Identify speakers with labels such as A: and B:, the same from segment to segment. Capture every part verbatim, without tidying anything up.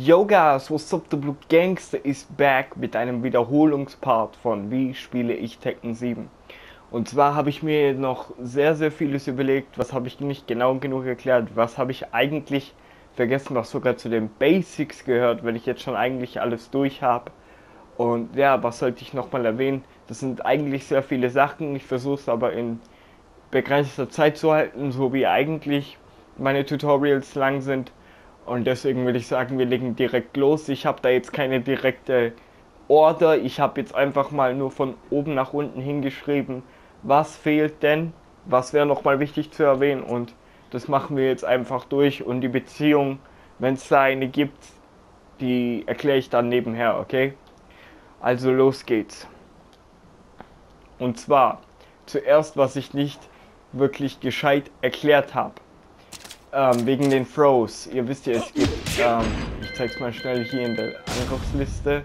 A: Yo guys, what's up, the Blue Gangster is back mit einem Wiederholungspart von Wie spiele ich Tekken sieben. Und zwar habe ich mir noch sehr sehr vieles überlegt, was habe ich nicht genau genug erklärt, was habe ich eigentlich vergessen, was sogar zu den Basics gehört, wenn ich jetzt schon eigentlich alles durch habe. Und ja, was sollte ich nochmal erwähnen? Das sind eigentlich sehr viele Sachen, ich versuche es aber in begrenzter Zeit zu halten, so wie eigentlich meine Tutorials lang sind. Und deswegen würde ich sagen, wir legen direkt los. Ich habe da jetzt keine direkte Order. Ich habe jetzt einfach mal nur von oben nach unten hingeschrieben, was fehlt denn, was wäre nochmal wichtig zu erwähnen. Und das machen wir jetzt einfach durch. Und die Beziehung, wenn es da eine gibt, die erkläre ich dann nebenher, okay? Also los geht's. Und zwar, zuerst, was ich nicht wirklich gescheit erklärt habe. Ähm, wegen den Throws. Ihr wisst ja, es gibt, ähm, ich zeig's mal schnell hier in der Angriffsliste.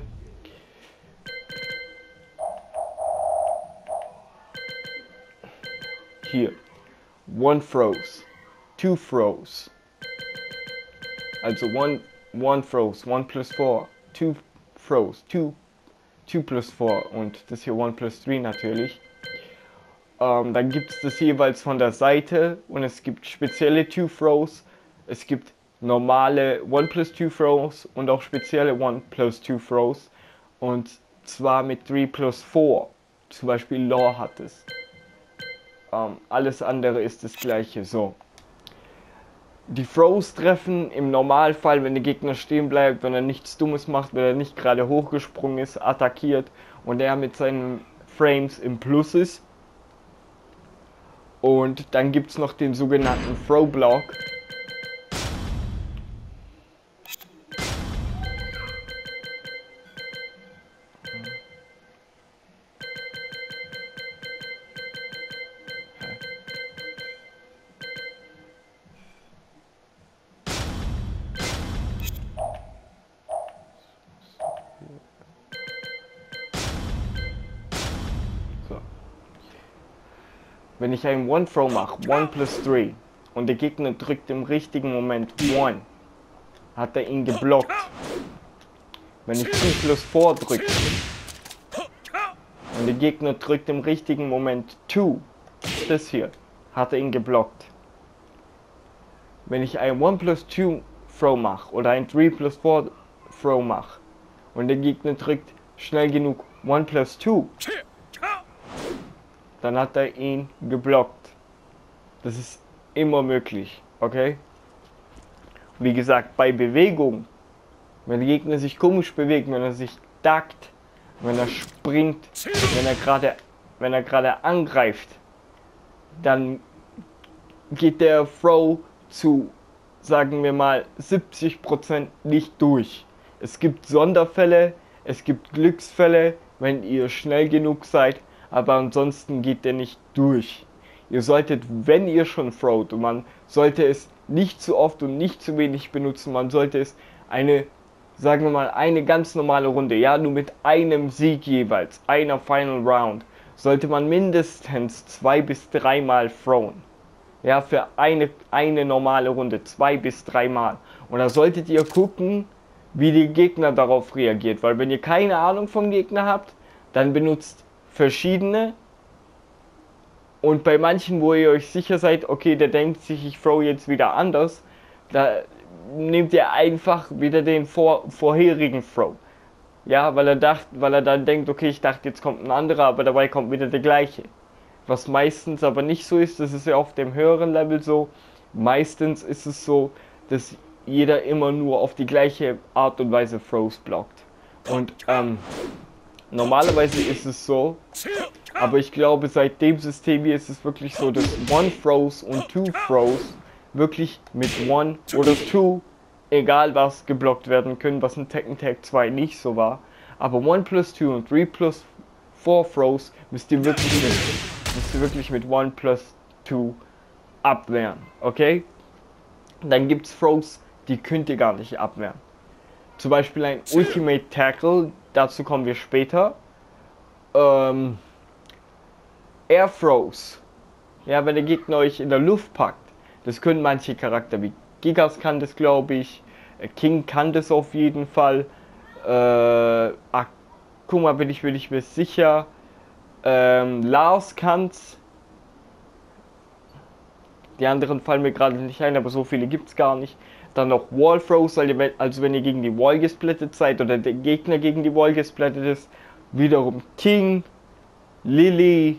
A: Hier. One Throws. Two Throws. Also one, one Throws. One plus four. Two Throws. Two, two plus four. Und das hier one plus three natürlich. Ähm, dann gibt es das jeweils von der Seite und es gibt spezielle Two Throws, es gibt normale one plus two Throws und auch spezielle one plus two Throws und zwar mit three plus four, zum Beispiel Law hat es. Ähm, alles andere ist das gleiche, so. Die Throws treffen im Normalfall, wenn der Gegner stehen bleibt, wenn er nichts Dummes macht, wenn er nicht gerade hochgesprungen ist, attackiert und er mit seinen Frames im Plus ist. Und dann gibt es noch den sogenannten Throw Block. Wenn ich einen One Throw mache, one plus three, und der Gegner drückt im richtigen Moment one, hat er ihn geblockt. Wenn ich two plus four drücke, und der Gegner drückt im richtigen Moment two, das hier, hat er ihn geblockt. Wenn ich einen one plus two Throw mache, oder einen three plus four Throw mache, und der Gegner drückt schnell genug one plus two, dann hat er ihn geblockt. Das ist immer möglich, okay? Wie gesagt, bei Bewegung, wenn der Gegner sich komisch bewegt, wenn er sich duckt, wenn er springt, wenn er gerade wenn er gerade angreift, dann geht der Throw zu, sagen wir mal, siebzig Prozent nicht durch. Es gibt Sonderfälle, es gibt Glücksfälle, wenn ihr schnell genug seid, aber ansonsten geht der nicht durch. Ihr solltet, wenn ihr schon throwt, und man sollte es nicht zu oft und nicht zu wenig benutzen, man sollte es eine, sagen wir mal, eine ganz normale Runde, ja, nur mit einem Sieg jeweils, einer Final Round, sollte man mindestens zwei bis dreimal throwen. Ja, für eine, eine normale Runde, zwei bis dreimal. Und da solltet ihr gucken, wie der Gegner darauf reagiert, weil wenn ihr keine Ahnung vom Gegner habt, dann benutzt verschiedene, und bei manchen, wo ihr euch sicher seid, okay, der denkt sich, ich throw jetzt wieder anders, da nehmt ihr einfach wieder den vor, vorherigen Throw. Ja, weil er dacht, weil er dann denkt, okay, ich dachte, jetzt kommt ein anderer, aber dabei kommt wieder der gleiche. Was meistens aber nicht so ist, das ist ja auf dem höheren Level so, meistens ist es so, dass jeder immer nur auf die gleiche Art und Weise Throws blockt. Und ähm, normalerweise ist es so, aber ich glaube, seit dem System hier ist es wirklich so, dass One Throws und Two Throws wirklich mit One oder Two, egal was, geblockt werden können, was in Tekken Tag zwei nicht so war. Aber One plus Two und Three plus Four Throws müsst ihr wirklich mit, müsst ihr wirklich mit One plus Two abwehren, okay? Dann gibt es Throws, die könnt ihr gar nicht abwehren. Zum Beispiel ein Ultimate Tackle, dazu kommen wir später. Ähm, Air Throws. Ja, wenn der Gegner euch in der Luft packt. Das können manche Charakter wie Gigas kann das, glaube ich. Äh, King kann das auf jeden Fall. Äh, ach, guck mal, bin ich, bin ich mir sicher. Ähm, Lars kann's. Die anderen fallen mir gerade nicht ein, aber so viele gibt es gar nicht. Dann noch Wall Throws, also wenn ihr gegen die Wall gesplittet seid oder der Gegner gegen die Wall gesplittet ist. Wiederum King, Lily.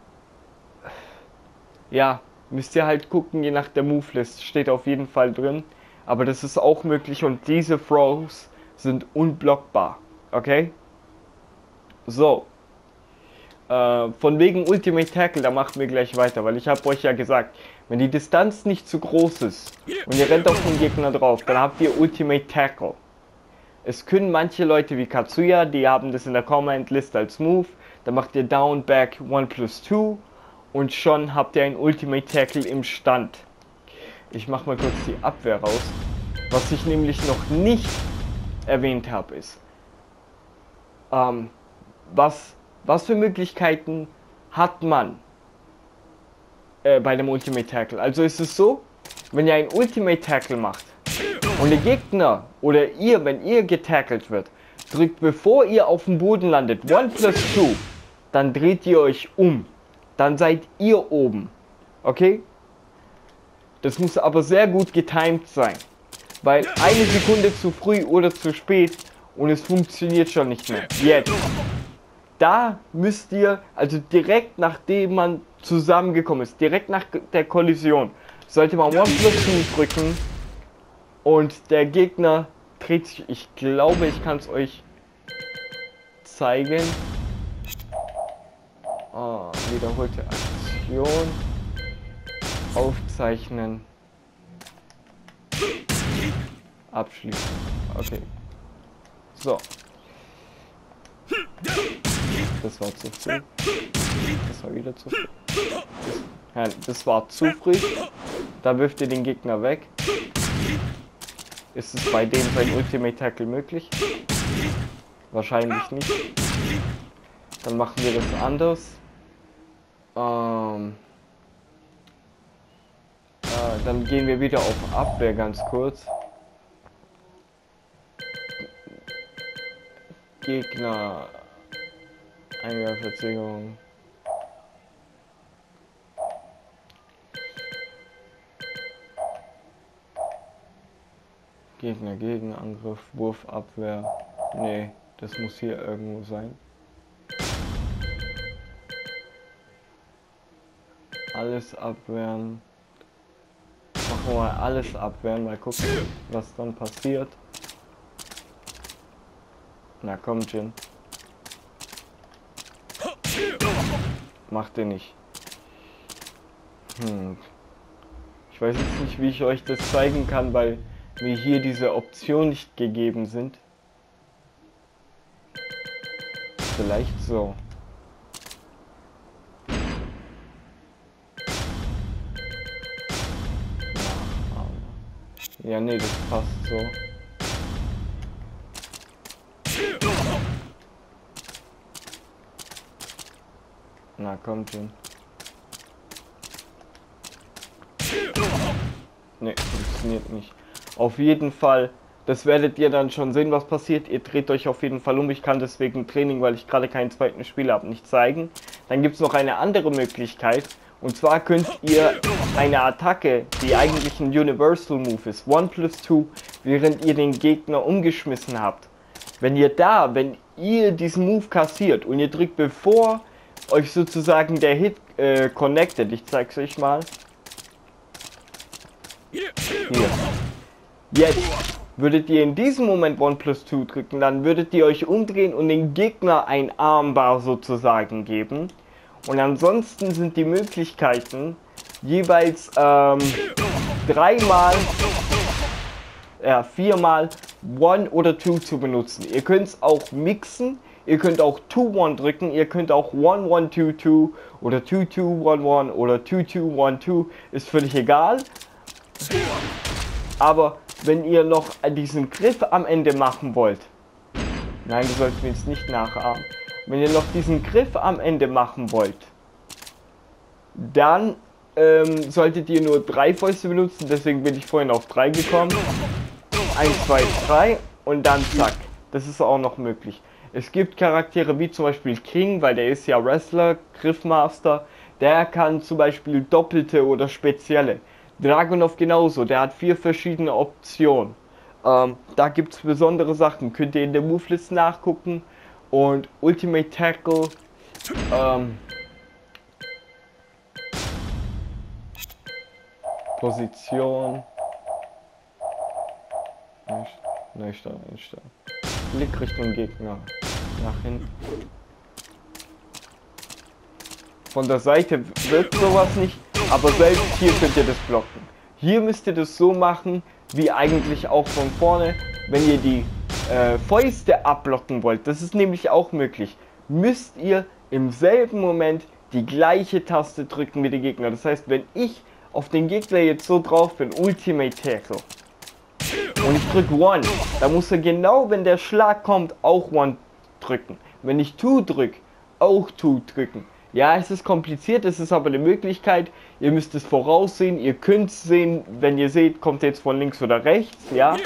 A: Ja, müsst ihr halt gucken, je nach der Move-List. Steht auf jeden Fall drin. Aber das ist auch möglich und diese Throws sind unblockbar. Okay? So. Äh, von wegen Ultimate Tackle, da machen wir gleich weiter, weil ich habe euch ja gesagt, wenn die Distanz nicht zu groß ist und ihr rennt auf den Gegner drauf, dann habt ihr Ultimate Tackle. Es können manche Leute wie Katsuya, die haben das in der Command List als Move, dann macht ihr Down, Back, one plus two und schon habt ihr einen Ultimate Tackle im Stand. Ich mache mal kurz die Abwehr raus. Was ich nämlich noch nicht erwähnt habe ist, ähm, was... Was für Möglichkeiten hat man äh, bei dem Ultimate Tackle? Also ist es so, wenn ihr einen Ultimate Tackle macht und der Gegner oder ihr, wenn ihr getackelt wird, drückt bevor ihr auf dem Boden landet, one plus two, dann dreht ihr euch um. Dann seid ihr oben. Okay? Das muss aber sehr gut getimed sein. Weil eine Sekunde zu früh oder zu spät und es funktioniert schon nicht mehr. Jetzt. Da müsst ihr, also direkt nachdem man zusammengekommen ist, direkt nach der Kollision, sollte man one plus two drücken und der Gegner dreht sich, ich glaube, ich kann es euch zeigen. Oh, wiederholte Aktion. Aufzeichnen. Abschließen. Okay. So. Das war zu früh. Das war wieder zu früh. Das, ja, das war zu früh. Da wirft ihr den Gegner weg. Ist es bei dem sein Ultimate Tackle möglich? Wahrscheinlich nicht. Dann machen wir das anders. Ähm, äh, dann gehen wir wieder auf Abwehr ganz kurz. Gegner. Eingabeverzögerung. Gegner gegen Angriff, Wurf, Abwehr. Nee, das muss hier irgendwo sein. Alles abwehren. Machen wir mal alles abwehren, mal gucken, was dann passiert. Na komm, Jin. Macht ihr nicht. Hm. Ich weiß jetzt nicht, wie ich euch das zeigen kann, weil mir hier diese Option nicht gegeben sind. Vielleicht so. Ja, nee, das passt so. Na, kommt schon. Ne, funktioniert nicht. Auf jeden Fall, das werdet ihr dann schon sehen, was passiert. Ihr dreht euch auf jeden Fall um. Ich kann deswegen Training, weil ich gerade keinen zweiten Spieler habe, nicht zeigen. Dann gibt es noch eine andere Möglichkeit. Und zwar könnt ihr eine Attacke, die eigentlich ein Universal Move ist, one plus two, während ihr den Gegner umgeschmissen habt. Wenn ihr da, wenn ihr diesen Move kassiert und ihr drückt bevor euch sozusagen der Hit äh, connected, ich zeig's euch mal. Hier. Jetzt würdet ihr in diesem Moment one plus two drücken, dann würdet ihr euch umdrehen und den Gegner ein Armbar sozusagen geben. Und ansonsten sind die Möglichkeiten jeweils ähm, dreimal, ja viermal one oder two zu benutzen. Ihr könnt es auch mixen, ihr könnt auch two one drücken, ihr könnt auch one one two two oder two two one one oder two two one two, ist völlig egal. Aber wenn ihr noch diesen Griff am Ende machen wollt, nein, du sollst mir jetzt nicht nachahmen. Wenn ihr noch diesen Griff am Ende machen wollt, dann ähm, solltet ihr nur drei Fäuste benutzen, deswegen bin ich vorhin auf drei gekommen. eins, zwei, drei und dann zack. Das ist auch noch möglich. Es gibt Charaktere wie zum Beispiel King, weil der ist ja Wrestler, Griffmaster. Der kann zum Beispiel doppelte oder spezielle. Dragunov genauso, der hat vier verschiedene Optionen. Ähm, da gibt es besondere Sachen, könnt ihr in der Movelist nachgucken. Und Ultimate Tackle, ähm, Position, Neustart, einstellen, Blick Richtung Gegner, nach hinten. Von der Seite wirkt sowas nicht, aber selbst hier könnt ihr das blocken. Hier müsst ihr das so machen, wie eigentlich auch von vorne, wenn ihr die äh, Fäuste abblocken wollt. Das ist nämlich auch möglich. Müsst ihr im selben Moment die gleiche Taste drücken wie der Gegner. Das heißt, wenn ich auf den Gegner jetzt so drauf bin, Ultimate Tackle, und ich drücke One, dann muss er genau, wenn der Schlag kommt, auch One drücken. Wenn ich Two drücke, auch Two drücken. Ja, es ist kompliziert, es ist aber eine Möglichkeit. Ihr müsst es voraussehen, ihr könnt es sehen, wenn ihr seht, kommt jetzt von links oder rechts, ja.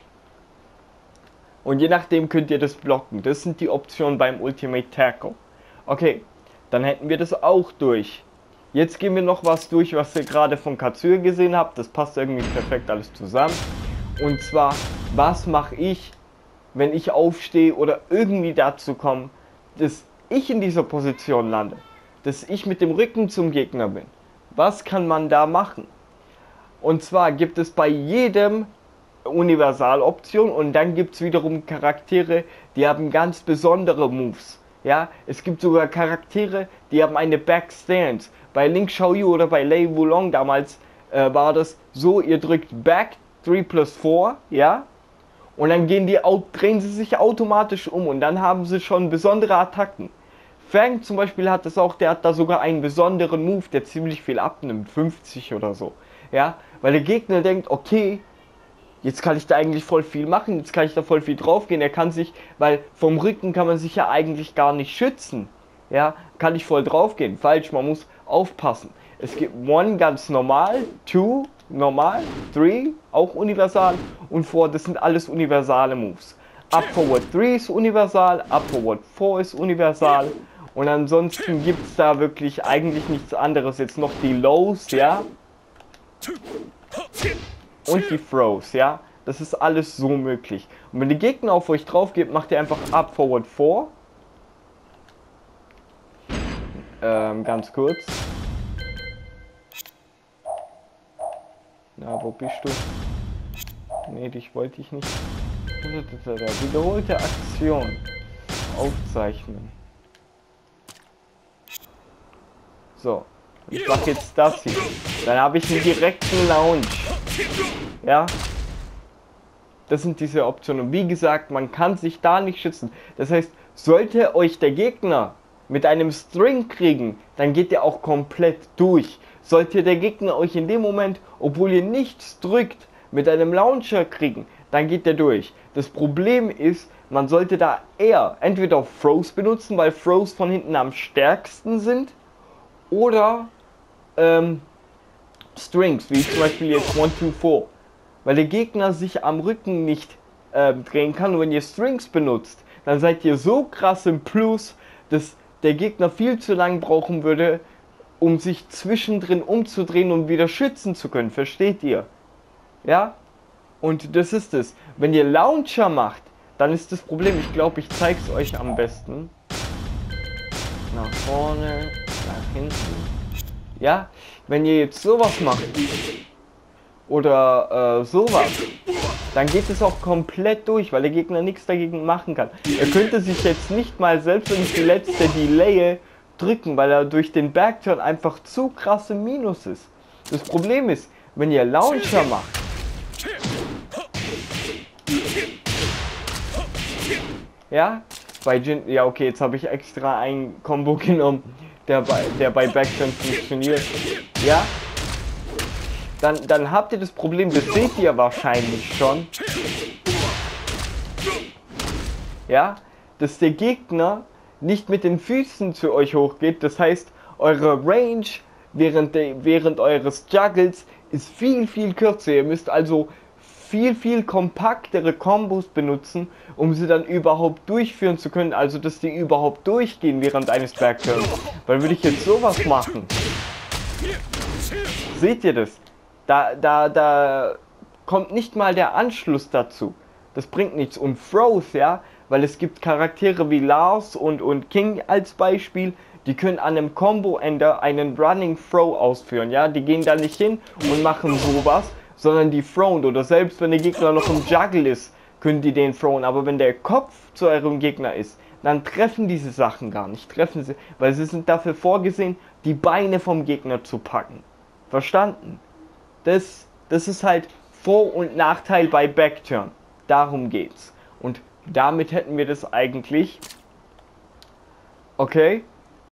A: Und je nachdem könnt ihr das blocken. Das sind die Optionen beim Ultimate Tackle. Okay, dann hätten wir das auch durch. Jetzt gehen wir noch was durch, was ihr gerade von Katsura gesehen habt. Das passt irgendwie perfekt alles zusammen. Und zwar, was mache ich, wenn ich aufstehe oder irgendwie dazu komme, dass ich in dieser Position lande. Dass ich mit dem Rücken zum Gegner bin. Was kann man da machen? Und zwar gibt es bei jedem Universaloption und dann gibt es wiederum Charaktere, die haben ganz besondere Moves. Ja, es gibt sogar Charaktere, die haben eine Backstance. Bei Link Xiaoyu oder bei Lei Wulong damals äh, war das so, ihr drückt Back drei plus vier, ja, und dann gehen die, drehen sie sich automatisch um und dann haben sie schon besondere Attacken. Fang zum Beispiel hat das auch, der hat da sogar einen besonderen Move, der ziemlich viel abnimmt, fünfzig oder so. Ja, weil der Gegner denkt, okay, jetzt kann ich da eigentlich voll viel machen, jetzt kann ich da voll viel draufgehen. Er kann sich, weil vom Rücken kann man sich ja eigentlich gar nicht schützen. Ja, kann ich voll draufgehen. Falsch, man muss aufpassen. Es gibt One ganz normal, Two normal, Three auch universal und Four, das sind alles universale Moves. Up Forward drei ist universal, Up Forward vier ist universal. Und ansonsten gibt es da wirklich eigentlich nichts anderes. Jetzt noch die Lows, ja. Und die Throws, ja. Das ist alles so möglich. Und wenn der Gegner auf euch drauf geht, macht ihr einfach Up Forward vier. Ähm, ganz kurz. Na, wo bist du? Nee, dich wollte ich nicht. Wiederholte Aktion. Aufzeichnen. So. Ich mache jetzt das hier. Dann habe ich einen direkten Launch. Ja. Das sind diese Optionen. Und wie gesagt, man kann sich da nicht schützen. Das heißt, sollte euch der Gegner mit einem String kriegen, dann geht ihr auch komplett durch. Sollte der Gegner euch in dem Moment, obwohl ihr nichts drückt, mit einem Launcher kriegen, dann geht der durch. Das Problem ist, man sollte da eher entweder Throws benutzen, weil Throws von hinten am stärksten sind, oder ähm, Strings, wie zum Beispiel jetzt eins, zwei, vier. Weil der Gegner sich am Rücken nicht äh, drehen kann. Und wenn ihr Strings benutzt, dann seid ihr so krass im Plus, dass der Gegner viel zu lang brauchen würde, um sich zwischendrin umzudrehen und wieder schützen zu können. Versteht ihr? Ja? Und das ist es. Wenn ihr Launcher macht, dann ist das Problem, ich glaube, ich zeige es euch am besten. Nach vorne, nach hinten. Ja? Wenn ihr jetzt sowas macht, oder äh, sowas, dann geht es auch komplett durch, weil der Gegner nichts dagegen machen kann. Er könnte sich jetzt nicht mal, selbst wenn ich die letzte Delay drücken, weil er durch den Backturn einfach zu krass im Minus ist. Das Problem ist, wenn ihr Launcher macht, ja, bei Jin, ja okay, jetzt habe ich extra ein Combo genommen, der bei, der bei Backturn funktioniert, ja, dann, dann habt ihr das Problem, das seht ihr wahrscheinlich schon, ja, dass der Gegner nicht mit den Füßen zu euch hochgeht, das heißt, eure Range während, de, während eures Juggles ist viel, viel kürzer, ihr müsst also viel, viel kompaktere Kombos benutzen, um sie dann überhaupt durchführen zu können, also dass die überhaupt durchgehen während eines Backturns. Weil würde ich jetzt sowas machen, seht ihr das? Da, da, da kommt nicht mal der Anschluss dazu. Das bringt nichts. Und Throws, ja, weil es gibt Charaktere wie Lars und, und King als Beispiel, die können an einem Combo-Ender einen Running Throw ausführen, ja, die gehen da nicht hin und machen sowas, sondern die throwen, oder selbst wenn der Gegner noch im Juggle ist, können die den throwen, aber wenn der Kopf zu eurem Gegner ist, dann treffen diese Sachen gar nicht, treffen sie, weil sie sind dafür vorgesehen, die Beine vom Gegner zu packen. Verstanden? Das, das ist halt Vor- und Nachteil bei Backturn. Darum geht's. Und damit hätten wir das eigentlich. Okay.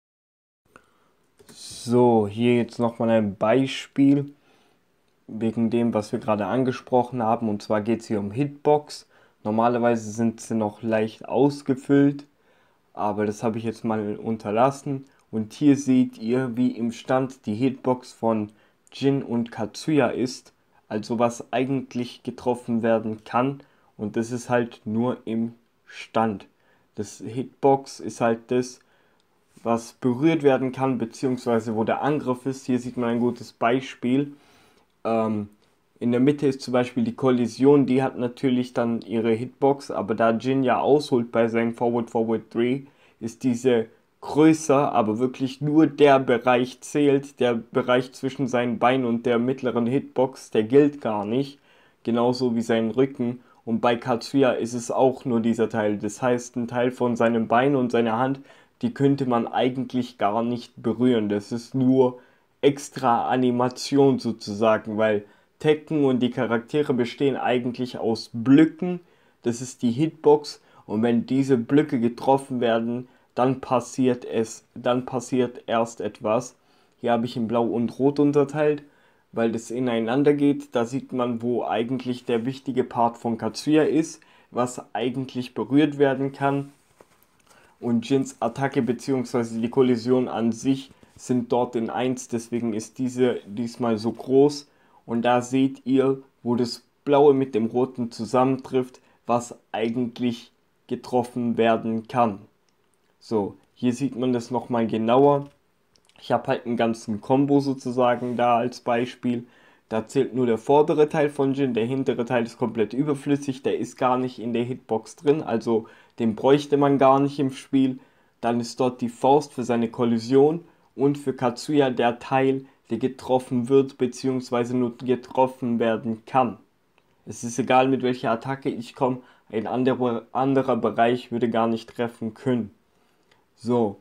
A: So, hier jetzt nochmal ein Beispiel wegen dem, was wir gerade angesprochen haben. Und zwar geht es hier um Hitbox. Normalerweise sind sie noch leicht ausgefüllt, aber das habe ich jetzt mal unterlassen. Und hier seht ihr, wie im Stand die Hitbox von Jin und Katsuya ist. Also was eigentlich getroffen werden kann. Und das ist halt nur im Stand. Das Hitbox ist halt das, was berührt werden kann, beziehungsweise wo der Angriff ist. Hier sieht man ein gutes Beispiel. Ähm, in der Mitte ist zum Beispiel die Kollision, die hat natürlich dann ihre Hitbox, aber da Jin ja ausholt bei seinem Forward Forward drei, ist diese größer, aber wirklich nur der Bereich zählt. Der Bereich zwischen seinen Beinen und der mittleren Hitbox, der gilt gar nicht. Genauso wie sein Rücken. Und bei Katsuya ist es auch nur dieser Teil. Das heißt, ein Teil von seinem Bein und seiner Hand, die könnte man eigentlich gar nicht berühren. Das ist nur extra Animation sozusagen, weil Tekken und die Charaktere bestehen eigentlich aus Blöcken. Das ist die Hitbox. Und wenn diese Blöcke getroffen werden, dann passiert es, dann passiert erst etwas. Hier habe ich in Blau und Rot unterteilt, weil das ineinander geht. Da sieht man, wo eigentlich der wichtige Part von Katsuya ist, was eigentlich berührt werden kann. Und Jins Attacke bzw. die Kollision an sich sind dort in eins, deswegen ist diese diesmal so groß. Und da seht ihr, wo das Blaue mit dem Roten zusammentrifft, was eigentlich getroffen werden kann. So, hier sieht man das nochmal genauer. Ich habe halt einen ganzen Combo sozusagen da als Beispiel. Da zählt nur der vordere Teil von Jin, der hintere Teil ist komplett überflüssig, der ist gar nicht in der Hitbox drin, also den bräuchte man gar nicht im Spiel. Dann ist dort die Faust für seine Kollision und für Katsuya der Teil, der getroffen wird bzw. nur getroffen werden kann. Es ist egal, mit welcher Attacke ich komme, ein anderer, anderer Bereich würde gar nicht treffen können. So,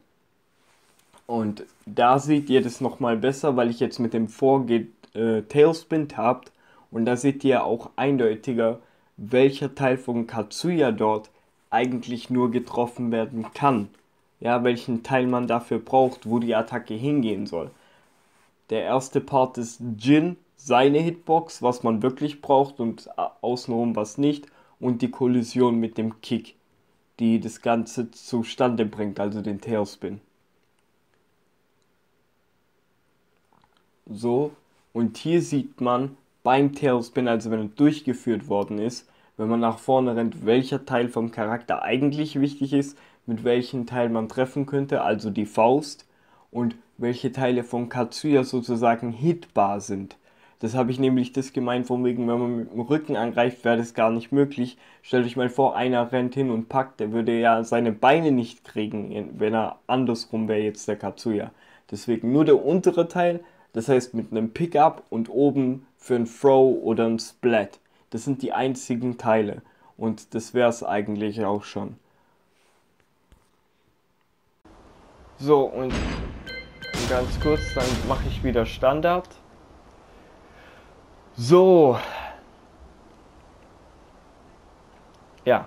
A: und da seht ihr das nochmal besser, weil ich jetzt mit dem Vorge äh, Tailspin habt und da seht ihr auch eindeutiger, welcher Teil von Katsuya dort eigentlich nur getroffen werden kann. Ja, welchen Teil man dafür braucht, wo die Attacke hingehen soll. Der erste Part ist Jin, seine Hitbox, was man wirklich braucht und außenrum was nicht. Und die Kollision mit dem Kick, die das Ganze zustande bringt, also den Tailspin. So, und hier sieht man beim Tailspin, also wenn er durchgeführt worden ist, wenn man nach vorne rennt, welcher Teil vom Charakter eigentlich wichtig ist, mit welchem Teil man treffen könnte, also die Faust, und welche Teile von Katsuya sozusagen hitbar sind. Das habe ich nämlich das gemeint, von wegen, wenn man mit dem Rücken angreift, wäre das gar nicht möglich. Stellt euch mal vor, einer rennt hin und packt, der würde ja seine Beine nicht kriegen, wenn er andersrum wäre jetzt der Katsuya. Deswegen nur der untere Teil, das heißt mit einem Pickup und oben für ein Throw oder ein Splat. Das sind die einzigen Teile und das wäre es eigentlich auch schon. So, und ganz kurz, dann mache ich wieder Standard. So. Ja.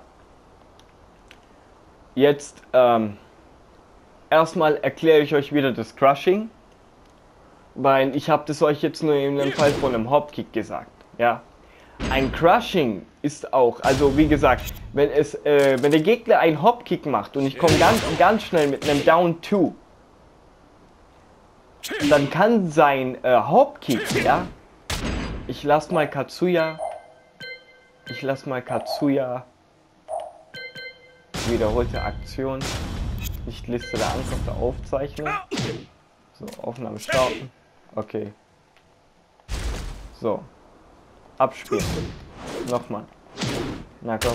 A: Jetzt ähm, erstmal erkläre ich euch wieder das Crushing, weil ich habe das euch jetzt nur in dem Fall von einem Hopkick gesagt. Ja. Ein Crushing ist auch, also wie gesagt, wenn es, äh, wenn der Gegner einen Hopkick macht und ich komme ganz, ganz schnell mit einem Down zwei, dann kann sein äh, Hopkick, ja, ich lasse mal Katsuya Ich lasse mal Katsuya. Wiederholte Aktion. Nicht Liste der Angriffe aufzeichnen. So, Aufnahme starten. Okay. So. Abspielen. Nochmal. Na komm.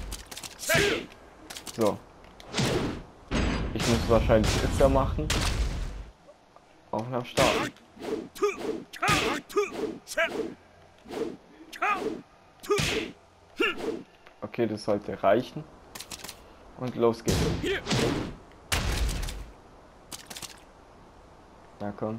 A: So. Ich muss wahrscheinlich öfter machen. Aufnahme starten. Okay, das sollte reichen. Und los geht's. Na komm.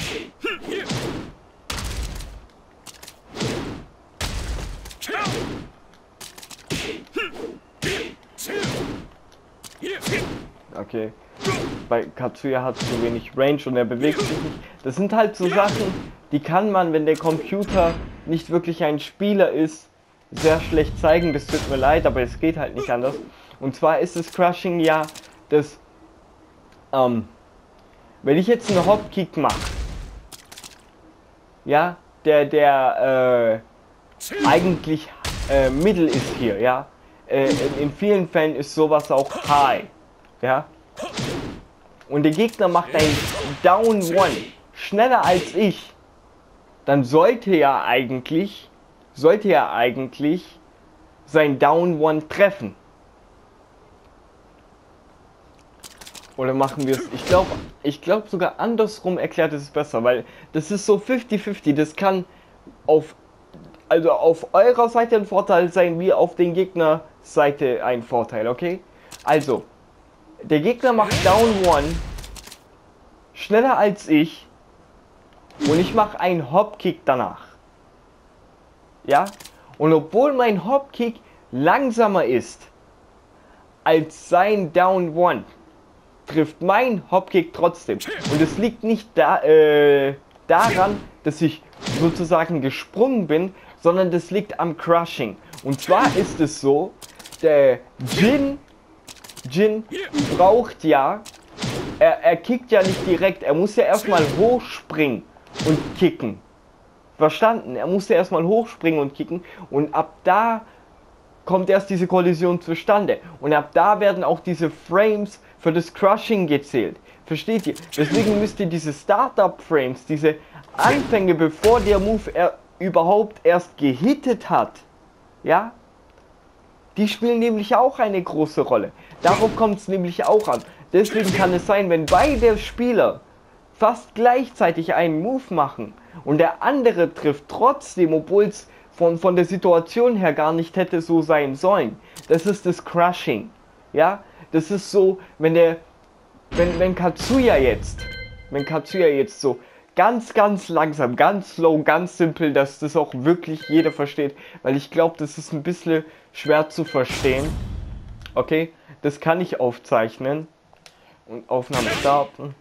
A: Okay. Bei Katsuya hat zu wenig Range und er bewegt sich nicht. Das sind halt so Sachen, die kann man, wenn der Computer nicht wirklich ein Spieler ist, sehr schlecht zeigen. Das tut mir leid, aber es geht halt nicht anders. Und zwar ist das Crushing ja das, ähm, wenn ich jetzt einen Hopkick mache, ja, der, der, äh, eigentlich, äh, Mittel ist hier, ja, äh, in, in vielen Fällen ist sowas auch High, ja, und der Gegner macht einen Down One schneller als ich, dann sollte ja eigentlich, sollte ja eigentlich sein Down One treffen. Oder machen wir es? Ich glaube, ich glaube sogar andersrum erklärt es besser, weil das ist so fifty fifty. Das kann auf, also auf eurer Seite ein Vorteil sein, wie auf den Gegnerseite ein Vorteil, okay? Also, der Gegner macht Down One schneller als ich und ich mache einen Hopkick danach. Ja? Und obwohl mein Hopkick langsamer ist als sein Down One, trifft mein Hopkick trotzdem. Und es liegt nicht da, äh, daran, dass ich sozusagen gesprungen bin, sondern das liegt am Crushing. Und zwar ist es so, der Jin, Jin braucht ja, er, er kickt ja nicht direkt, er muss ja erstmal hochspringen und kicken. Verstanden? Er muss ja erstmal hochspringen und kicken und ab da kommt erst diese Kollision zustande. Und ab da werden auch diese Frames für das Crushing gezählt. Versteht ihr? Deswegen müsst ihr diese Startup-Frames, diese Anfänge, bevor der Move er überhaupt erst gehittet hat, ja, die spielen nämlich auch eine große Rolle. Darauf kommt es nämlich auch an. Deswegen kann es sein, wenn beide Spieler fast gleichzeitig einen Move machen und der andere trifft trotzdem, obwohl es von, von der Situation her gar nicht hätte so sein sollen. Das ist das Crushing. Ja, das ist so, wenn der, wenn, wenn Katsuya jetzt, wenn Katsuya jetzt so ganz, ganz langsam, ganz slow, ganz simpel, dass das auch wirklich jeder versteht, weil ich glaube, das ist ein bisschen schwer zu verstehen. Okay, das kann ich aufzeichnen und Aufnahme starten.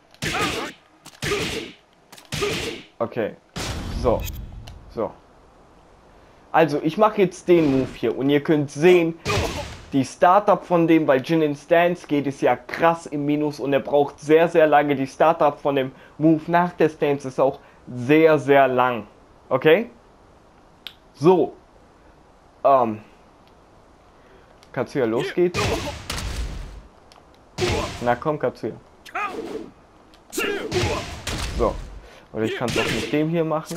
A: Okay, so, so. Also, ich mache jetzt den Move hier und ihr könnt sehen, die Startup von dem, bei Jin in Stance geht es ja krass im Minus und er braucht sehr, sehr lange. Die Startup von dem Move nach der Stance ist auch sehr, sehr lang. Okay? So. Ähm. Katsuya, los geht's. Na komm, Katsuya. So. Oder ich kann es auch mit dem hier machen.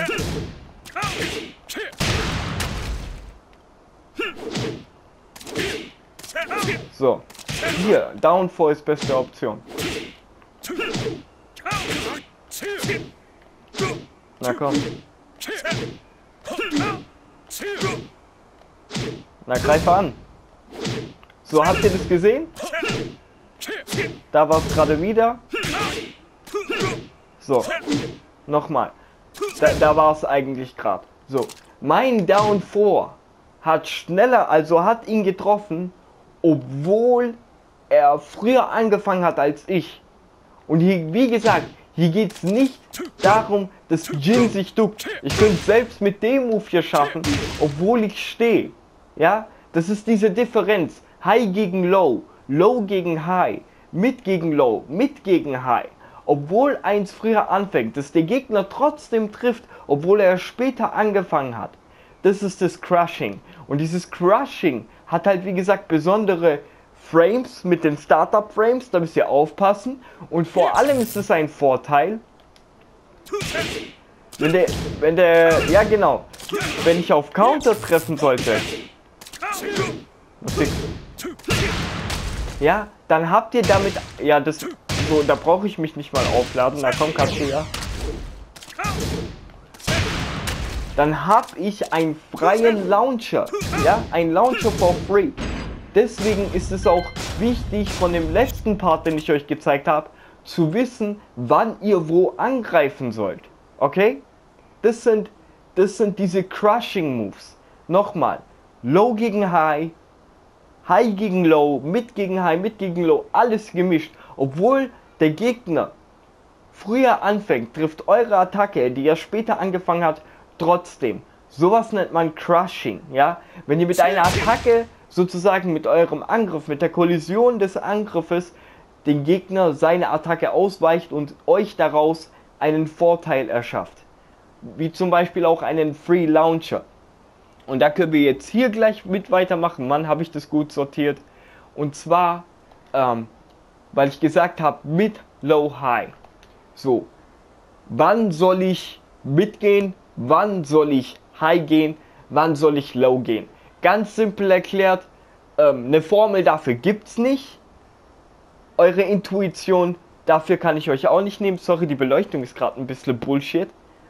A: So, hier, Downfall ist beste Option. Na komm. Na, greif an. So, habt ihr das gesehen? Da war es gerade wieder. So, nochmal. Da, da war es eigentlich gerade. So, mein Down vier hat schneller, also hat ihn getroffen, obwohl er früher angefangen hat als ich. Und hier, wie gesagt, hier geht es nicht darum, dass Jin sich duckt. Ich könnte es selbst mit dem Move hier schaffen, obwohl ich stehe. Ja, das ist diese Differenz. High gegen Low, Low gegen High, Mid gegen Low, Mid gegen High. Obwohl eins früher anfängt, dass der Gegner trotzdem trifft, obwohl er später angefangen hat. Das ist das Crushing. Und dieses Crushing hat halt wie gesagt besondere Frames mit den Startup Frames, da müsst ihr aufpassen. Und vor allem ist es ein Vorteil, wenn der, wenn der, ja genau, wenn ich auf Counter treffen sollte, ja, dann habt ihr damit, ja das, so, da brauche ich mich nicht mal aufladen, na komm Katja. Dann habe ich einen freien Launcher, ja, ein Launcher for free. Deswegen ist es auch wichtig von dem letzten Part, den ich euch gezeigt habe, zu wissen, wann ihr wo angreifen sollt. Okay? Das sind, das sind diese Crushing Moves. Nochmal, Low gegen High, High gegen Low, Mid gegen High, Mid gegen Low, alles gemischt. Obwohl der Gegner früher anfängt, trifft eure Attacke, die er später angefangen hat, trotzdem. Sowas nennt man Crushing, ja? Wenn ihr mit einer Attacke, sozusagen mit eurem Angriff, mit der Kollision des Angriffes, den Gegner seine Attacke ausweicht und euch daraus einen Vorteil erschafft. Wie zum Beispiel auch einen Free Launcher. Und da können wir jetzt hier gleich mit weitermachen. Mann, habe ich das gut sortiert. Und zwar, ähm, weil ich gesagt habe, mit Low High. So, wann soll ich mitgehen? Wann soll ich High gehen? Wann soll ich Low gehen? Ganz simpel erklärt, ähm, eine Formel dafür gibt es nicht. Eure Intuition, dafür kann ich euch auch nicht nehmen. Sorry, die Beleuchtung ist gerade ein bisschen Bullshit.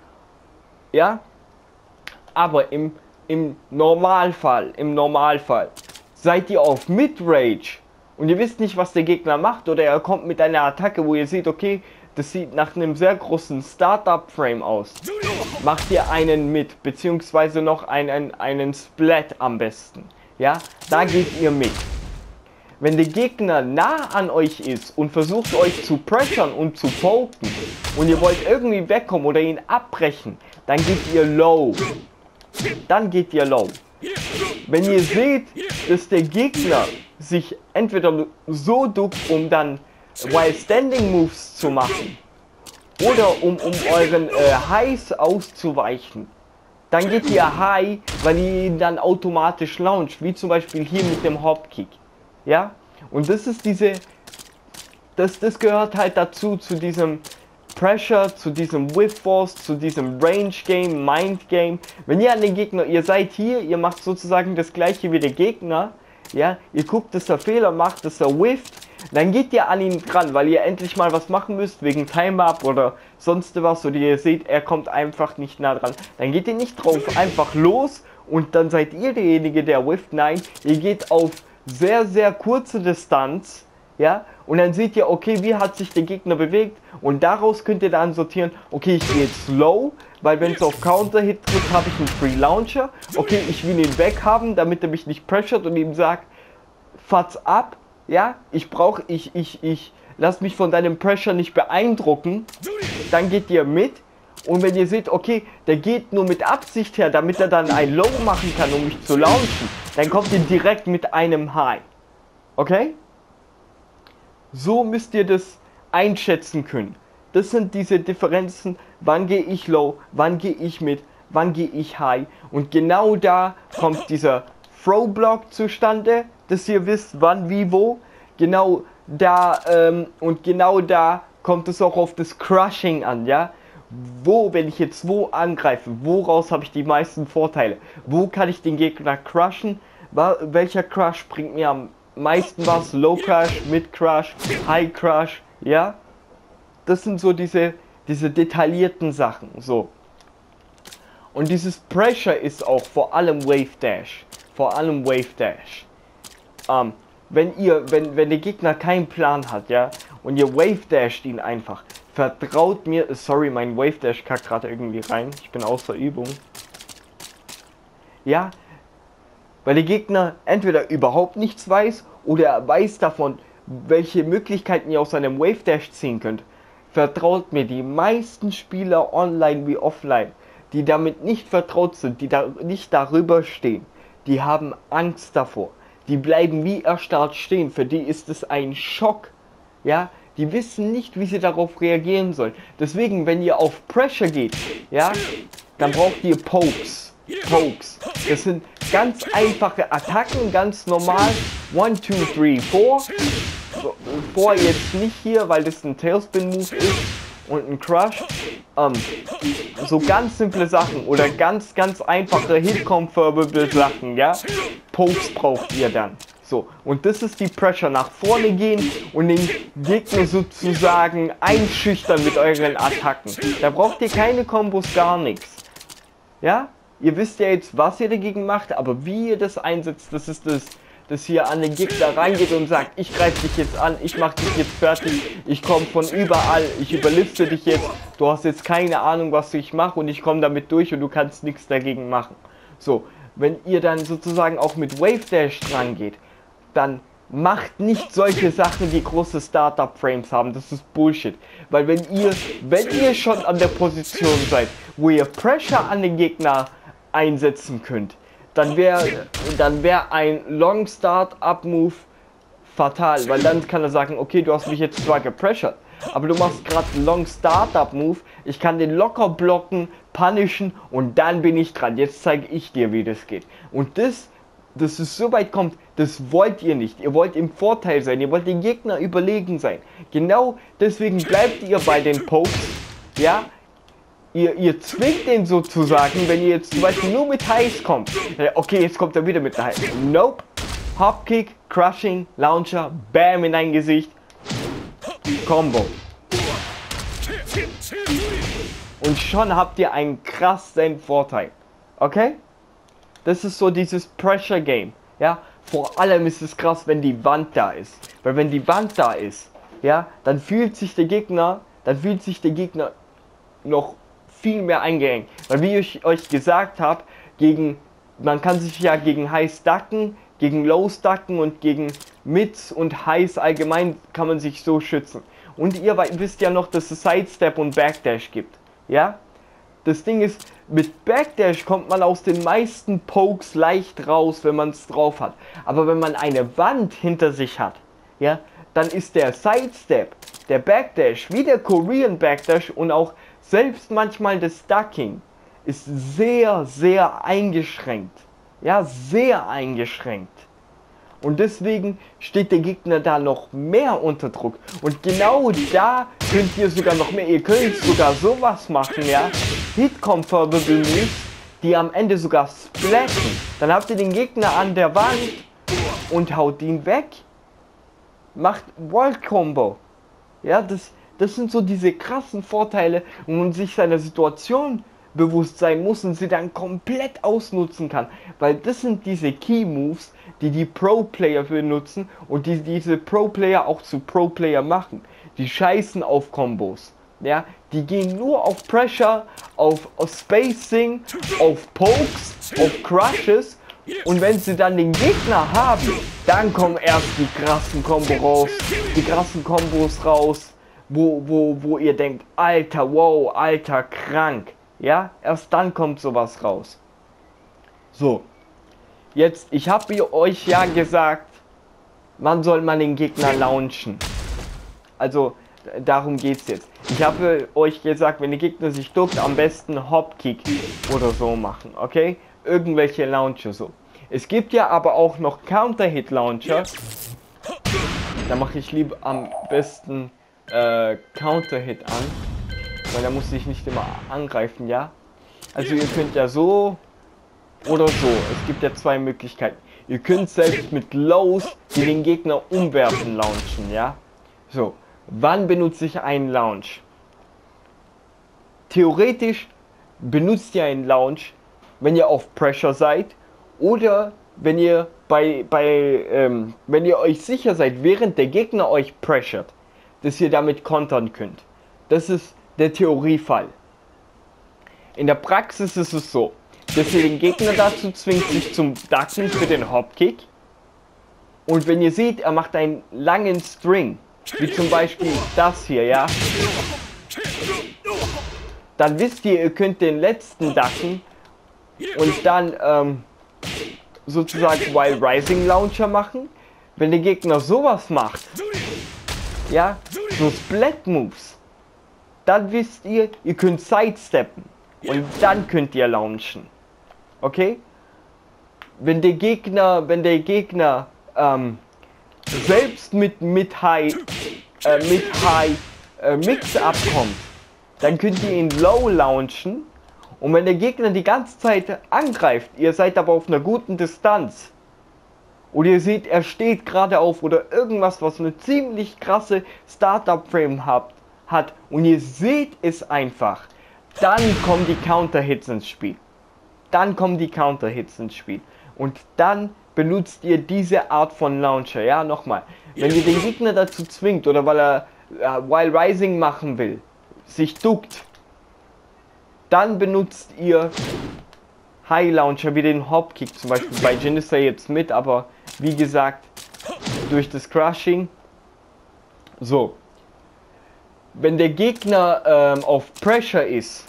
A: Ja, aber im, im Normalfall, im Normalfall, seid ihr auf Mid-Range und ihr wisst nicht, was der Gegner macht, oder er kommt mit einer Attacke, wo ihr seht, okay, das sieht nach einem sehr großen Startup-Frame aus. Macht ihr einen mit, beziehungsweise noch einen, einen Splat am besten. Ja, da geht ihr mit. Wenn der Gegner nah an euch ist und versucht euch zu pressern und zu poken und ihr wollt irgendwie wegkommen oder ihn abbrechen, dann geht ihr low. Dann geht ihr low. Wenn ihr seht, dass der Gegner sich entweder so duckt, um dann While Standing Moves zu machen oder um, um euren äh, Highs auszuweichen, dann geht ihr High, weil ihr ihn dann automatisch launcht, wie zum Beispiel hier mit dem Hopkick. Ja, und das ist diese, das, das gehört halt dazu, zu diesem Pressure, zu diesem Whiff Force, zu diesem Range Game, Mind Game. Wenn ihr an den Gegner, ihr seid hier, ihr macht sozusagen das gleiche wie der Gegner, ja, ihr guckt, dass er Fehler macht, dass er whifft, dann geht ihr an ihn dran, weil ihr endlich mal was machen müsst, wegen Time-Up oder sonst was, oder ihr seht, er kommt einfach nicht nah dran. Dann geht ihr nicht drauf, einfach los und dann seid ihr derjenige, der whifft. Nein, ihr geht auf sehr, sehr kurze Distanz, ja, und dann seht ihr, okay, wie hat sich der Gegner bewegt, und daraus könnt ihr dann sortieren, okay, ich gehe jetzt slow, weil wenn es auf Counter-Hit trifft, habe ich einen Free Launcher, okay, ich will ihn weghaben, damit er mich nicht pressert und ihm sagt, fatz ab, ja, ich brauche, ich, ich, ich, lass mich von deinem Pressure nicht beeindrucken, dann geht ihr mit. Und wenn ihr seht, okay, der geht nur mit Absicht her, damit er dann ein Low machen kann, um mich zu launchen, dann kommt ihr direkt mit einem High. Okay? So müsst ihr das einschätzen können. Das sind diese Differenzen, wann gehe ich Low, wann gehe ich mit, wann gehe ich High. Und genau da kommt dieser Throw-Block zustande, dass ihr wisst, wann, wie, wo. Genau da, ähm, und genau da kommt es auch auf das Crushing an, ja. Wo, wenn ich jetzt wo angreife, woraus habe ich die meisten Vorteile? Wo kann ich den Gegner crushen? Welcher Crush bringt mir am meisten was? Low Crush, Mid Crush, High Crush, ja? Das sind so diese, diese detaillierten Sachen, so. Und dieses Pressure ist auch vor allem Wave Dash, vor allem Wave Dash. Ähm, wenn ihr, wenn, wenn der Gegner keinen Plan hat, ja, und ihr Wave Dasht ihn einfach, vertraut mir, sorry, mein Wave Dash kackt gerade irgendwie rein, ich bin außer Übung. Ja, weil der Gegner entweder überhaupt nichts weiß oder er weiß davon, welche Möglichkeiten ihr aus seinem Wave Dash ziehen könnt. Vertraut mir, die meisten Spieler online wie offline, die damit nicht vertraut sind, die da nicht darüber stehen, die haben Angst davor. Die bleiben wie erstarrt stehen, für die ist es ein Schock, ja, die wissen nicht, wie sie darauf reagieren sollen. Deswegen, wenn ihr auf Pressure geht, ja, dann braucht ihr Pokes. Pokes. Das sind ganz einfache Attacken, ganz normal. one, two, three, four. So, four jetzt nicht hier, weil das ein Tailspin-Move ist und ein Crush. Ähm, so ganz simple Sachen oder ganz, ganz einfache Hit-Confirmable Sachen, ja. Pokes braucht ihr dann. So, und das ist die Pressure, nach vorne gehen und den Gegner sozusagen einschüchtern mit euren Attacken. Da braucht ihr keine Kombos, gar nichts. Ja, ihr wisst ja jetzt, was ihr dagegen macht, aber wie ihr das einsetzt, das ist das, das hier an den Gegner reingeht und sagt, ich greife dich jetzt an, ich mache dich jetzt fertig, ich komme von überall, ich überliste dich jetzt, du hast jetzt keine Ahnung, was ich mache und ich komme damit durch und du kannst nichts dagegen machen. So, wenn ihr dann sozusagen auch mit Wave Dash dran geht, dann macht nicht solche Sachen, die große Startup-Frames haben. Das ist Bullshit. Weil wenn ihr, wenn ihr schon an der Position seid, wo ihr Pressure an den Gegner einsetzen könnt, dann wäre dann wär ein Long Start-Up-Move fatal. Weil dann kann er sagen, okay, du hast mich jetzt zwar gepressured, aber du machst gerade einen Long Start-Up-Move. Ich kann den locker blocken, punishen und dann bin ich dran. Jetzt zeige ich dir, wie das geht. Und das dass es so weit kommt, das wollt ihr nicht. Ihr wollt im Vorteil sein, ihr wollt den Gegner überlegen sein. Genau deswegen bleibt ihr bei den Pokes, ja. Ihr, ihr zwingt den sozusagen, wenn ihr jetzt zum Beispiel nur mit Highs kommt. Okay, jetzt kommt er wieder mit der High. Nope. Hopkick, Crushing, Launcher, Bam in dein Gesicht. Combo. Und schon habt ihr einen krassen Vorteil. Okay? Das ist so dieses Pressure Game, ja. Vor allem ist es krass, wenn die Wand da ist. Weil wenn die Wand da ist, ja, dann fühlt sich der Gegner, dann fühlt sich der Gegner noch viel mehr eingeengt. Weil wie ich euch gesagt habe, gegen, man kann sich ja gegen Highs ducken, gegen Lows ducken und gegen Mids und Highs allgemein kann man sich so schützen. Und ihr wisst ja noch, dass es Sidestep und Backdash gibt, ja. Das Ding ist, mit Backdash kommt man aus den meisten Pokes leicht raus, wenn man es drauf hat. Aber wenn man eine Wand hinter sich hat, ja, dann ist der Sidestep, der Backdash, wie der Korean Backdash und auch selbst manchmal das Ducking, ist sehr, sehr eingeschränkt. Ja, sehr eingeschränkt. Und deswegen steht der Gegner da noch mehr unter Druck. Und genau da könnt ihr sogar noch mehr, ihr könnt sogar sowas machen, ja. Hit-Confirmable Moves, die am Ende sogar splatten. Dann habt ihr den Gegner an der Wand und haut ihn weg. Macht World Combo. Ja, das, das sind so diese krassen Vorteile, wo man sich seiner Situation bewusst sein muss und sie dann komplett ausnutzen kann. Weil das sind diese Key Moves, die die Pro-Player benutzen und die diese Pro-Player auch zu Pro-Player machen. Die scheißen auf Kombos. Ja, die gehen nur auf Pressure, auf, auf Spacing, auf Pokes, auf Crushes. Und wenn sie dann den Gegner haben, dann kommen erst die krassen Kombos raus, die krassen Kombos raus, wo, wo, wo ihr denkt, Alter, wow, Alter, krank. Ja, erst dann kommt sowas raus. So, jetzt, ich habe euch ja gesagt, wann soll man den Gegner launchen. Also, darum geht es jetzt. Ich habe euch gesagt, wenn der Gegner sich duckt, am besten Hopkick oder so machen, okay? Irgendwelche Launcher so. Es gibt ja aber auch noch Counter-Hit-Launcher. Da mache ich lieber am besten äh, Counter-Hit an. Weil da muss ich nicht immer angreifen, ja? Also ihr könnt ja so oder so. Es gibt ja zwei Möglichkeiten. Ihr könnt selbst mit Lows, die den Gegner umwerfen, launchen, ja? So, wann benutze ich einen Launch? Theoretisch benutzt ihr einen Launch, wenn ihr auf Pressure seid oder wenn ihr bei, bei ähm, wenn ihr euch sicher seid, während der Gegner euch pressured, dass ihr damit kontern könnt. Das ist der Theoriefall. In der Praxis ist es so, dass ihr den Gegner dazu zwingt, sich zum Ducken für den Hopkick. Und wenn ihr seht, er macht einen langen String, wie zum Beispiel das hier, ja, dann wisst ihr, ihr könnt den letzten ducken und dann ähm, sozusagen Wild Rising Launcher machen. Wenn der Gegner sowas macht, ja, so Splat Moves, dann wisst ihr, ihr könnt sidesteppen und dann könnt ihr launchen. okay? Wenn der Gegner, wenn der Gegner ähm, selbst mit, mit High, äh, mit High äh, Mix abkommt, dann könnt ihr ihn low launchen. Und wenn der Gegner die ganze Zeit angreift, ihr seid aber auf einer guten Distanz und ihr seht, er steht gerade auf oder irgendwas, was eine ziemlich krasse Startup-Frame hat, hat und ihr seht es einfach, dann kommen die Counter-Hits ins Spiel. Dann kommen die Counter-Hits ins Spiel. Und dann benutzt ihr diese Art von Launcher. Ja, nochmal. Wenn ihr den Gegner dazu zwingt oder weil er äh, While Rising machen will, sich duckt, dann benutzt ihr High Launcher wie den Hopkick. Zum Beispiel bei Jin ist er jetzt mit, aber wie gesagt, durch das Crushing. So. Wenn der Gegner ähm, auf Pressure ist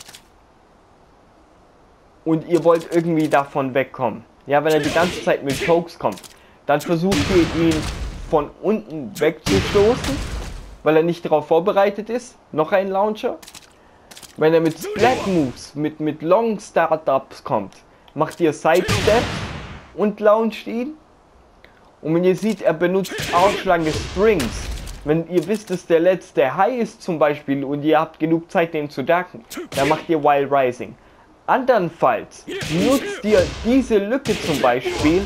A: und ihr wollt irgendwie davon wegkommen, ja, wenn er die ganze Zeit mit Chokes kommt, dann versucht ihr ihn von unten wegzustoßen, weil er nicht darauf vorbereitet ist. Noch ein Launcher. Wenn er mit Splat Moves, mit, mit Long Startups kommt, macht ihr Sidesteps und launcht ihn. Und wenn ihr seht, er benutzt arschlange Strings, wenn ihr wisst, dass der letzte High ist zum Beispiel und ihr habt genug Zeit, den zu ducken, dann macht ihr While Rising. Andernfalls nutzt ihr diese Lücke zum Beispiel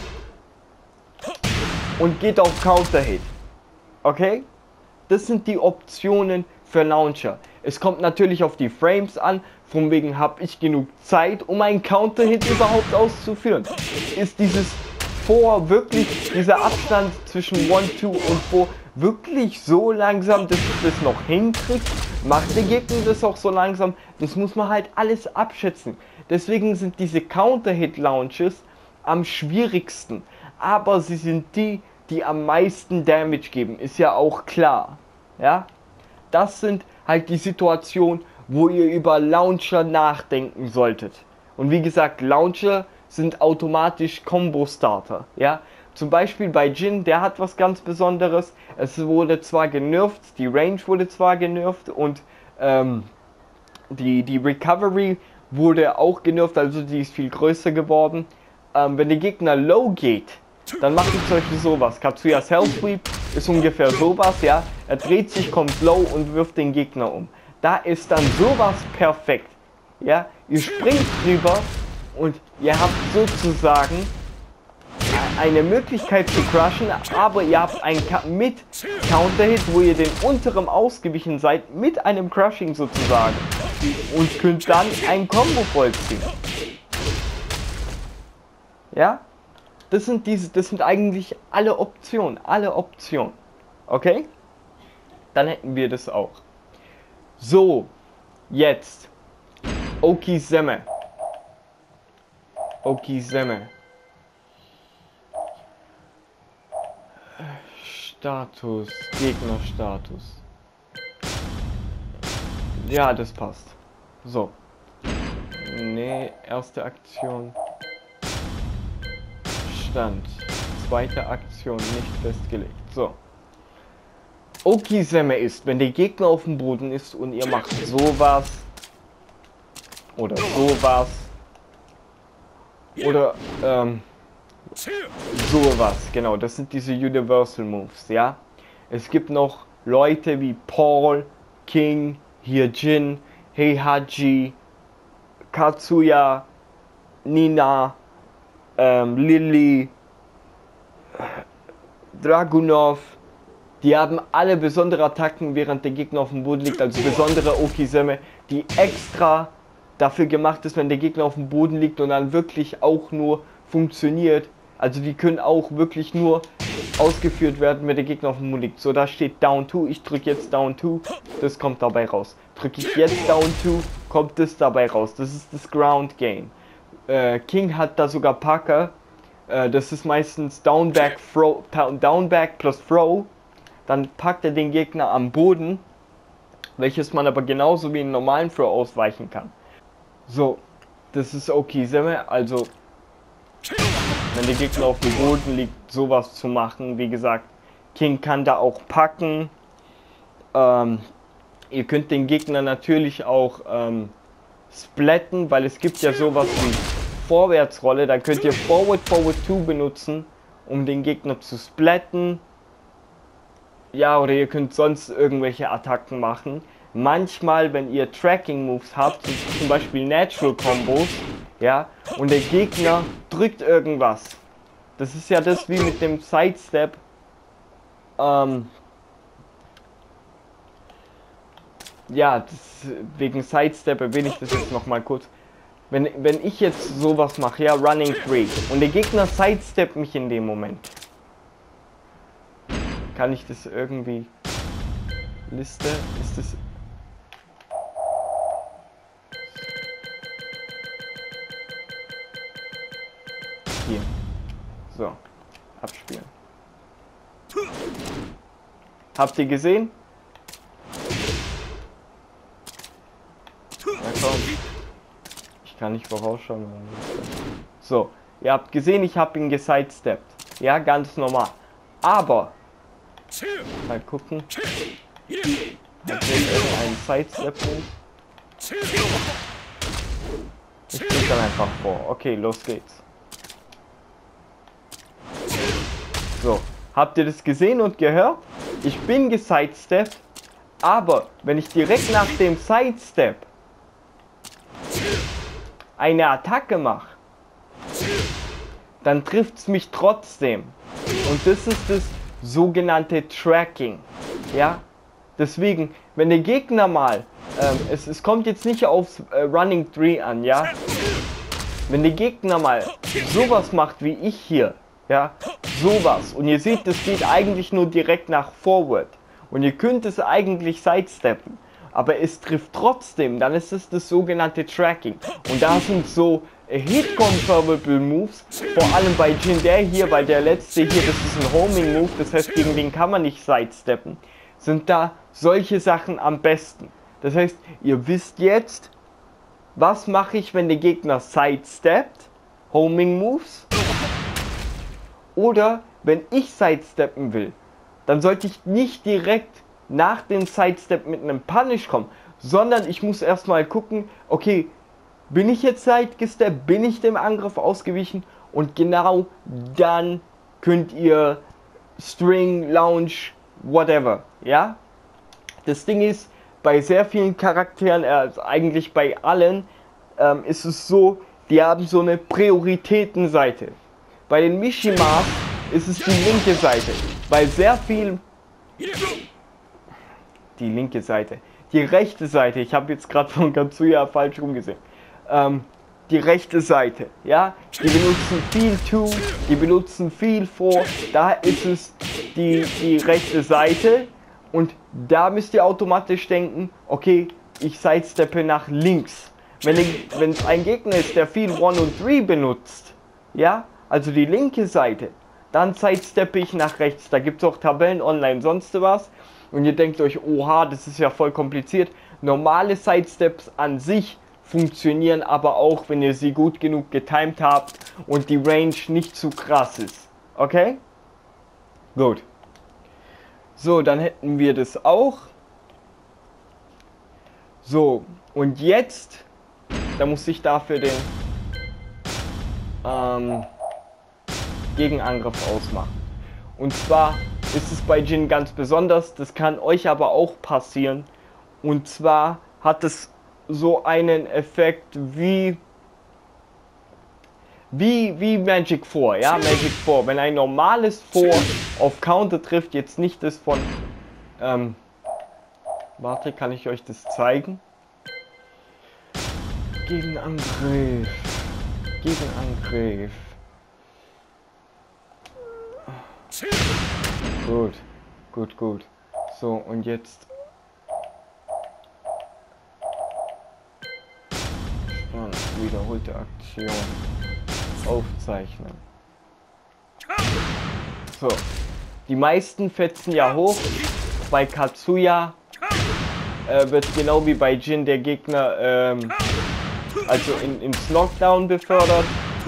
A: und geht auf Counter-Hit. Okay? Das sind die Optionen für Launcher. Es kommt natürlich auf die Frames an, von wegen habe ich genug Zeit, um einen Counter-Hit überhaupt auszuführen. Ist dieses vier wirklich, dieser Abstand zwischen eins, zwei und vier wirklich so langsam, dass ich das noch hinkriege? Macht der Gegner das auch so langsam? Das muss man halt alles abschätzen. Deswegen sind diese Counter-Hit-Launches am schwierigsten. Aber sie sind die, die am meisten Damage geben. Ist ja auch klar. Ja? Das sind halt die Situationen, wo ihr über Launcher nachdenken solltet. Und wie gesagt, Launcher sind automatisch Combo-Starter. Ja? Zum Beispiel bei Jin, der hat was ganz Besonderes. Es wurde zwar genervt, die Range wurde zwar genervt und ähm, die, die Recovery wurde auch genervt, also die ist viel größer geworden. Ähm, wenn der Gegner low geht, dann macht ihr zum Beispiel sowas. Katsuyas Hell Sweep ist ungefähr sowas, ja. Er dreht sich, kommt low und wirft den Gegner um. Da ist dann sowas perfekt. Ja, ihr springt drüber und ihr habt sozusagen eine Möglichkeit zu crushen, aber ihr habt einen Ka mit Counter-Hit, wo ihr den unteren ausgewichen seid, mit einem Crushing sozusagen. Und könnt dann ein Combo vollziehen. Ja? Das sind diese, das sind eigentlich alle Optionen, alle Optionen. Okay? Dann hätten wir das auch. So, jetzt Okizeme. Okizeme. Status, Gegnerstatus. Ja, das passt. So. Nee, erste Aktion. Stand. Zweite Aktion nicht festgelegt. So. Okizeme ist, wenn der Gegner auf dem Boden ist und ihr macht sowas. Oder sowas. Oder, ähm. sowas, genau, das sind diese Universal Moves, ja. Es gibt noch Leute wie Paul, King, hier Jin, Heihachi, Katsuya, Nina, ähm, Lily, Dragunov. Die haben alle besondere Attacken, während der Gegner auf dem Boden liegt, also besondere Okizeme, die extra dafür gemacht ist, wenn der Gegner auf dem Boden liegt und dann wirklich auch nur funktioniert. Also die können auch wirklich nur ausgeführt werden, wenn der Gegner auf dem Boden liegt. So, da steht Down zwei, ich drücke jetzt Down zwei, das kommt dabei raus. Drücke ich jetzt Down zwei, kommt das dabei raus. Das ist das Ground Game. Äh, King hat da sogar Packer. Äh, das ist meistens Down Back, throw, Down Back plus Throw. Dann packt er den Gegner am Boden, welches man aber genauso wie einen normalen Throw ausweichen kann. So, das ist Okizeme, also wenn der Gegner auf dem Boden liegt, sowas zu machen. Wie gesagt, King kann da auch packen. Ähm, ihr könnt den Gegner natürlich auch ähm, splatten, weil es gibt ja sowas wie Vorwärtsrolle, dann könnt ihr Forward Forward zwei benutzen, um den Gegner zu splatten. Ja, oder ihr könnt sonst irgendwelche Attacken machen. Manchmal, wenn ihr Tracking Moves habt, zum Beispiel Natural Combos, ja, und der Gegner drückt irgendwas. Das ist ja das wie mit dem Sidestep. Ähm, ja, das, wegen Sidestep erwähne ich das jetzt nochmal kurz. Wenn, wenn ich jetzt sowas mache, ja, Running Three, und der Gegner sidesteppt mich in dem Moment, kann ich das irgendwie... Liste, ist das... Hier. So, abspielen. Habt ihr gesehen? Na komm. Ich kann nicht vorausschauen. So, ihr habt gesehen, ich habe ihn gesidesteppt. Ja, ganz normal. Aber, mal gucken. Hat irgendeinen Sidestep-Move? Ich drück dann einfach vor. Okay, los geht's. So, habt ihr das gesehen und gehört? Ich bin gesidesteppt, aber wenn ich direkt nach dem Sidestep eine Attacke mache, dann trifft es mich trotzdem. Und das ist das sogenannte Tracking. Ja? Deswegen, wenn der Gegner mal, ähm, es, es kommt jetzt nicht aufs äh, Running Three an, ja? Wenn der Gegner mal sowas macht wie ich hier, ja, sowas, und ihr seht, das geht eigentlich nur direkt nach Forward, und ihr könnt es eigentlich sidesteppen, aber es trifft trotzdem, dann ist es das sogenannte Tracking. Und da sind so Hit-Confirmable Moves, vor allem bei Jin, der hier, weil der letzte hier, das ist ein Homing-Move, das heißt, gegen den kann man nicht sidesteppen, sind da solche Sachen am besten. Das heißt, ihr wisst jetzt, was mache ich, wenn der Gegner sidesteppt, Homing-Moves, oder wenn ich sidesteppen will, dann sollte ich nicht direkt nach dem Sidestep mit einem Punish kommen, sondern ich muss erstmal gucken, okay, bin ich jetzt sidesteppt, bin ich dem Angriff ausgewichen, und genau dann könnt ihr String, Launch, whatever, ja? Das Ding ist, bei sehr vielen Charakteren, äh, eigentlich bei allen, ähm, ist es so, die haben so eine Prioritätenseite. Bei den Mishimas ist es die linke Seite, weil sehr viel... Die linke Seite. Die rechte Seite, ich habe jetzt gerade von Katsuya falsch rumgesehen. Ähm, die rechte Seite, ja, die benutzen viel To, die benutzen viel For, da ist es die, die rechte Seite, und da müsst ihr automatisch denken, okay, ich sidesteppe nach links. Wenn es ein Gegner ist, der viel One und Three benutzt, ja, also die linke Seite, dann sidesteppe ich nach rechts. Da gibt es auch Tabellen online, sonst was. Und ihr denkt euch, oha, das ist ja voll kompliziert. Normale Sidesteps an sich funktionieren aber auch, wenn ihr sie gut genug getimed habt und die Range nicht zu krass ist. Okay? Gut. So, dann hätten wir das auch. So, und jetzt, da muss ich dafür den ähm, Gegenangriff ausmachen. Und zwar ist es bei Jin ganz besonders, das kann euch aber auch passieren. Und zwar hat es so einen Effekt wie wie, wie Magic Four, ja, Magic Four. Wenn ein normales Four auf Counter trifft, jetzt nicht das von, ähm, warte, kann ich euch das zeigen? Gegenangriff, Gegenangriff. Gut, gut, gut. So, und jetzt... Spannend, wiederholte Aktion. Aufzeichnen. So, die meisten fetzen ja hoch. Bei Katsuya äh, wird genau wie bei Jin der Gegner ähm, also in, ins Knockdown befördert.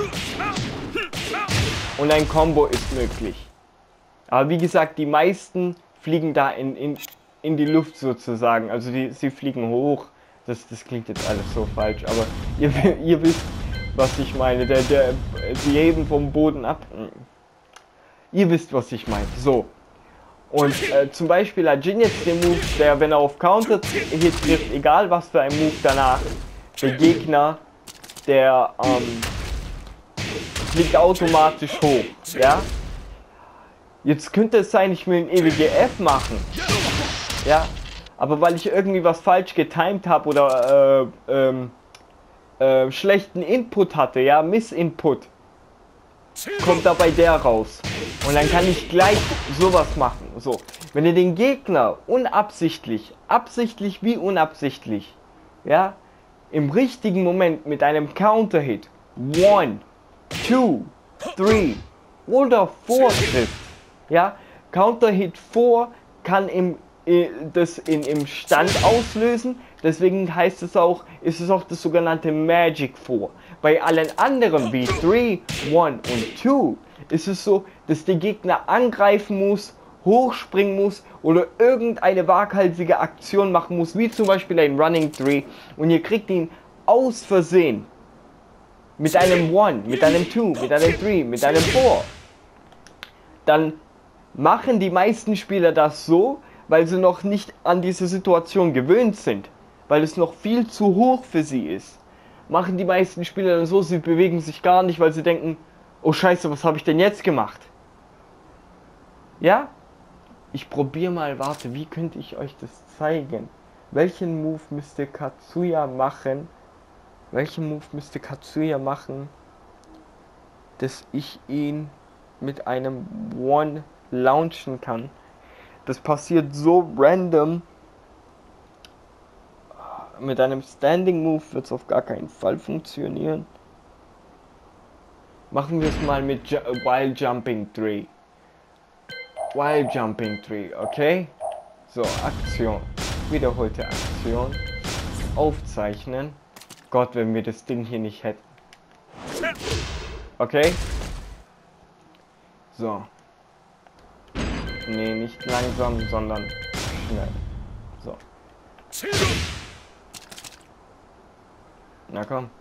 A: Und ein Combo ist möglich. Aber wie gesagt, die meisten fliegen da in, in, in die Luft sozusagen. Also die, sie fliegen hoch. Das, das klingt jetzt alles so falsch, aber ihr, ihr wisst, was ich meine. Der, der, die heben vom Boden ab. Ihr wisst, was ich meine. So. Und äh, zum Beispiel hat Jin jetzt den Move, der, wenn er auf Counter-Hit trifft, egal was für ein Move danach, der Gegner, der ähm, fliegt automatisch hoch. Ja? Jetzt könnte es sein, ich will ein E W G F machen. Ja? Aber weil ich irgendwie was falsch getimed habe oder äh, ähm, äh, schlechten Input hatte, ja, Missinput, kommt dabei der raus. Und dann kann ich gleich sowas machen. So, wenn ihr den Gegner unabsichtlich, absichtlich wie unabsichtlich, ja, im richtigen Moment mit einem Counter-Hit, one, two, three oder four trifft, ja, Counter-Hit four kann im das in, im Stand auslösen, deswegen heißt es auch, ist es auch das sogenannte Magic Four. Bei allen anderen wie drei, eins und zwei ist es so, dass der Gegner angreifen muss, hochspringen muss oder irgendeine waghalsige Aktion machen muss, wie zum Beispiel ein Running drei, und ihr kriegt ihn aus Versehen mit einem eins, mit einem zwei, mit einem drei, mit einem vier. Dann machen die meisten Spieler das so, weil sie noch nicht an diese Situation gewöhnt sind, weil es noch viel zu hoch für sie ist. Machen die meisten Spieler dann so, sie bewegen sich gar nicht, weil sie denken, oh Scheiße, was habe ich denn jetzt gemacht? Ja? Ich probiere mal, warte, wie könnte ich euch das zeigen? Welchen Move müsste Katsuya machen? Welchen Move müsste Katsuya machen, dass ich ihn mit einem One launchen kann? Das passiert so random. Mit einem Standing Move wird es auf gar keinen Fall funktionieren. Machen wir es mal mit Ju Wild Jumping drei. Wild Jumping drei, okay? So, Aktion. Wiederholte Aktion. Aufzeichnen. Gott, wenn wir das Ding hier nicht hätten. Okay? So. Nee, nicht langsam, sondern schnell. So. Na komm.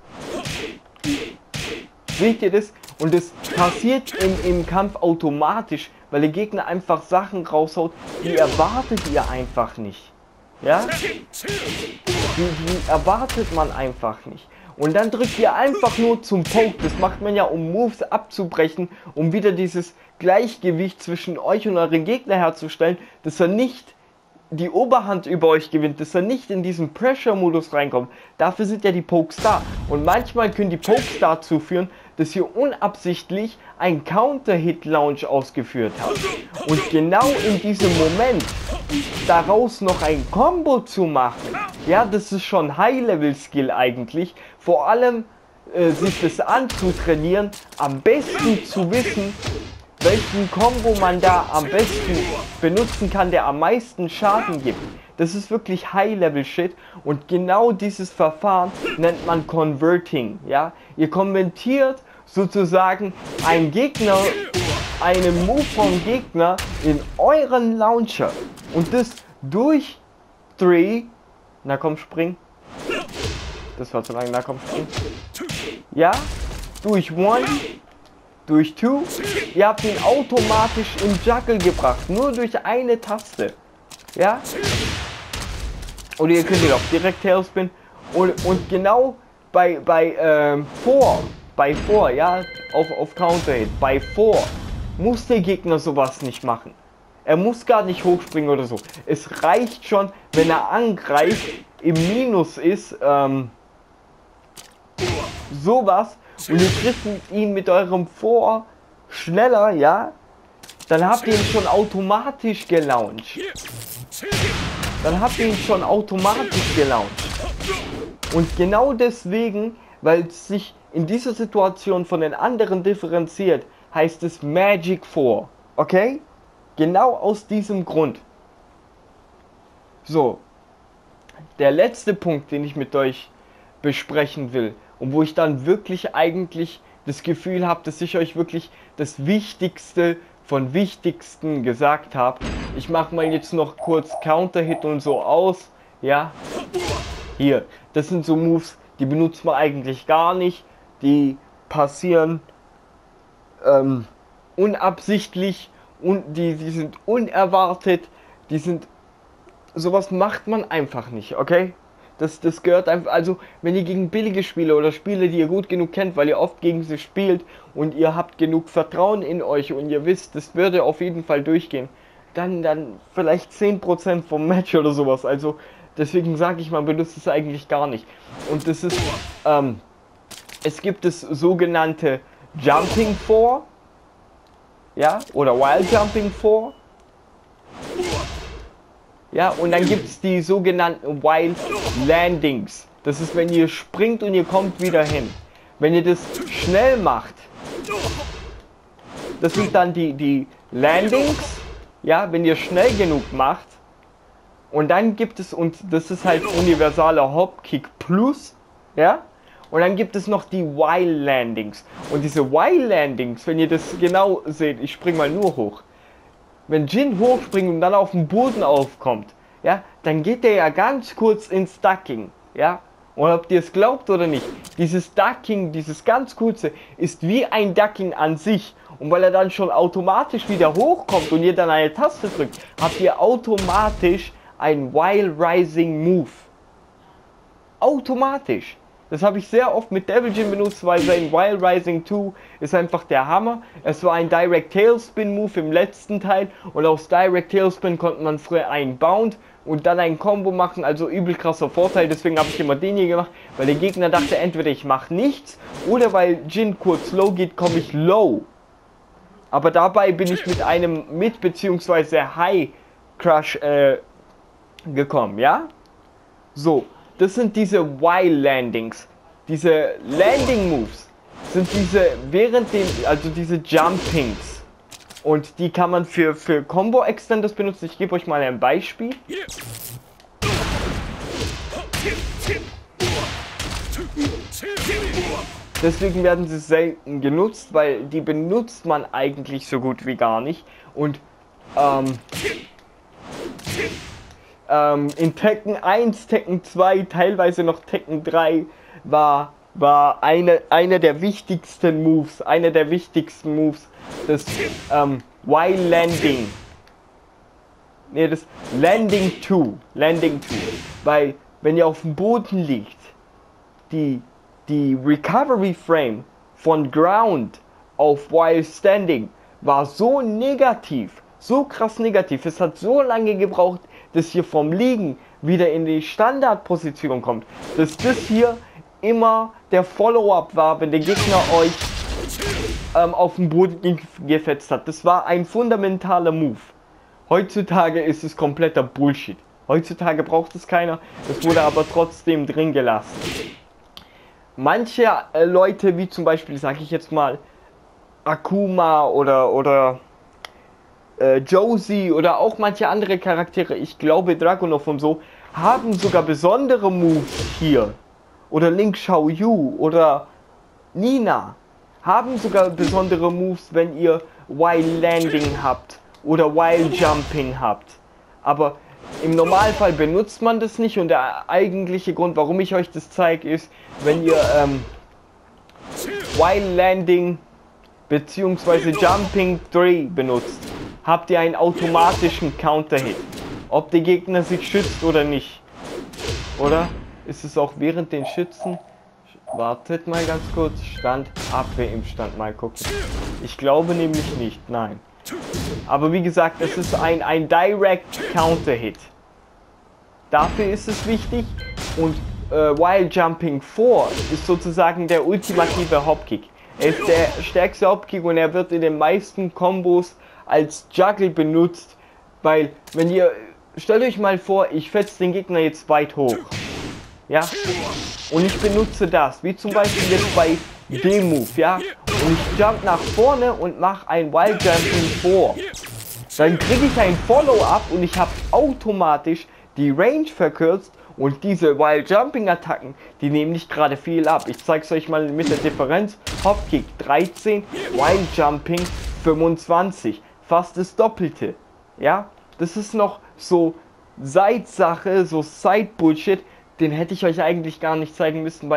A: Seht ihr das? Und das passiert im, im Kampf automatisch, weil der Gegner einfach Sachen raushaut, die erwartet ihr einfach nicht. Ja? Die, die erwartet man einfach nicht. Und dann drückt ihr einfach nur zum Poke. Das macht man ja, um Moves abzubrechen, um wieder dieses Gleichgewicht zwischen euch und euren Gegner herzustellen, dass er nicht die Oberhand über euch gewinnt, dass er nicht in diesen Pressure-Modus reinkommt. Dafür sind ja die Pokes da. Und manchmal können die Pokes dazu führen, dass ihr unabsichtlich einen Counter-Hit-Launch ausgeführt habt. Und genau in diesem Moment daraus noch ein Combo zu machen, ja, das ist schon High-Level-Skill eigentlich. Vor allem äh, sich das anzutrainieren, am besten zu wissen, welchen Combo man da am besten benutzen kann, der am meisten Schaden gibt. Das ist wirklich High-Level-Shit und genau dieses Verfahren nennt man Converting. Ja? Ihr konvertiert sozusagen einen Gegner, einen Move vom Gegner in euren Launcher und das durch drei. Na komm, spring. Das war zu lang, na komm, spring. Ja, durch one. Durch zwei, ihr habt ihn automatisch im Juggle gebracht, nur durch eine Taste, ja, oder ihr könnt ihn auch direkt Tailspin und, und genau bei, bei ähm, four, bei four, ja, auf, auf Counter-Hit, bei four muss der Gegner sowas nicht machen, er muss gar nicht hochspringen oder so, es reicht schon, wenn er angreift, im Minus ist, ähm, sowas, und ihr trifft ihn mit eurem Vor schneller, ja, dann habt ihr ihn schon automatisch gelauncht. Dann habt ihr ihn schon automatisch gelauncht. Und genau deswegen, weil es sich in dieser Situation von den anderen differenziert, heißt es Magic Four. Okay? Genau aus diesem Grund. So. Der letzte Punkt, den ich mit euch besprechen will, und wo ich dann wirklich eigentlich das Gefühl habe, dass ich euch wirklich das Wichtigste von Wichtigsten gesagt habe. Ich mache mal jetzt noch kurz Counter-Hit und so aus. Ja, hier, das sind so Moves, die benutzt man eigentlich gar nicht. die passieren ähm, unabsichtlich und die, die sind unerwartet, die sind, sowas macht man einfach nicht, okay? Das, das gehört einfach, also wenn ihr gegen billige Spieler oder Spiele, die ihr gut genug kennt, weil ihr oft gegen sie spielt und ihr habt genug Vertrauen in euch und ihr wisst, das würde auf jeden Fall durchgehen, dann, dann vielleicht zehn Prozent vom Match oder sowas, also deswegen sage ich, man benutzt es eigentlich gar nicht. Und das ist, ähm, es gibt das sogenannte Jumping Four, ja, oder Wild Jumping Four. Ja, und dann gibt es die sogenannten Wild Landings. Das ist, wenn ihr springt und ihr kommt wieder hin. Wenn ihr das schnell macht, das sind dann die, die Landings, ja, wenn ihr schnell genug macht. Und dann gibt es, und das ist halt universaler Hopkick Plus, ja. Und dann gibt es noch die Wild Landings. Und diese Wild Landings, wenn ihr das genau seht, ich spring mal nur hoch. Wenn Jin hochspringt und dann auf den Boden aufkommt, ja, dann geht der ja ganz kurz ins Ducking, ja. Und ob ihr es glaubt oder nicht, dieses Ducking, dieses ganz kurze, ist wie ein Ducking an sich. Und weil er dann schon automatisch wieder hochkommt und ihr dann eine Taste drückt, habt ihr automatisch ein Wild Rising Move. Automatisch. Das habe ich sehr oft mit Devil Jin benutzt, weil sein Wild Rising zwei ist einfach der Hammer. Es war ein Direct Tailspin Move im letzten Teil und aus Direct Tailspin konnte man früher einen Bound und dann ein Combo machen, also übel krasser Vorteil. Deswegen habe ich immer den hier gemacht, weil der Gegner dachte, entweder ich mache nichts oder weil Jin kurz low geht, komme ich low. Aber dabei bin ich mit einem Mid- bzw. High Crush äh, gekommen, ja? So. Das sind diese Wild Landings. Diese Landing Moves sind diese während dem, also diese Jumpings. Und die kann man für, für Combo Extenders benutzen. Ich gebe euch mal ein Beispiel. Deswegen werden sie selten genutzt, weil die benutzt man eigentlich so gut wie gar nicht. Und ähm, Ähm, in Tekken eins, Tekken zwei, teilweise noch Tekken drei war, war eine, einer der wichtigsten Moves, einer der wichtigsten Moves, das ähm, Wild Landing. Ne, das Landing zwei, Landing zwei, weil wenn ihr auf dem Boden liegt, die, die Recovery Frame von Ground auf Wild Standing war so negativ, so krass negativ, es hat so lange gebraucht, dass hier vom Liegen wieder in die Standardposition kommt, dass das hier immer der Follow-up war, wenn der Gegner euch ähm, auf den Boden gefetzt hat. Das war ein fundamentaler Move. Heutzutage ist es kompletter Bullshit. Heutzutage braucht es keiner, das wurde aber trotzdem drin gelassen. Manche äh, Leute, wie zum Beispiel, sage ich jetzt mal, Akuma oder, oder Josie oder auch manche andere Charaktere, ich glaube Dragunov und so, haben sogar besondere Moves hier. Oder Link Xiaoyu oder Nina haben sogar besondere Moves, wenn ihr Wild Landing habt oder Wild Jumping habt. Aber im Normalfall benutzt man das nicht und der eigentliche Grund, warum ich euch das zeige, ist, wenn ihr ähm, Wild Landing bzw. Jumping drei benutzt, habt ihr einen automatischen Counter-Hit. Ob der Gegner sich schützt oder nicht. Oder? Ist es auch während den Schützen? Wartet mal ganz kurz. Stand, Abwehr im Stand. Mal gucken. Ich glaube nämlich nicht. Nein. Aber wie gesagt, es ist ein, ein Direct Counter-Hit. Dafür ist es wichtig. Und äh, Wild Jumping vier ist sozusagen der ultimative Hopkick. Er ist der stärkste Hopkick und er wird in den meisten Kombos als Juggle benutzt, weil wenn ihr, stellt euch mal vor, ich fetze den Gegner jetzt weit hoch, ja, und ich benutze das, wie zum Beispiel jetzt bei dem Move, ja, und ich jump nach vorne und mache ein Wild Jumping vor, dann kriege ich ein Follow-up und ich habe automatisch die Range verkürzt und diese Wild Jumping Attacken, die nehmen nicht gerade viel ab. Ich zeige es euch mal mit der Differenz. Hopkick dreizehn, Wild Jumping fünfundzwanzig. Fast das Doppelte. Ja, das ist noch so Side-Sache, so Side-Bullshit. Den hätte ich euch eigentlich gar nicht zeigen müssen, weil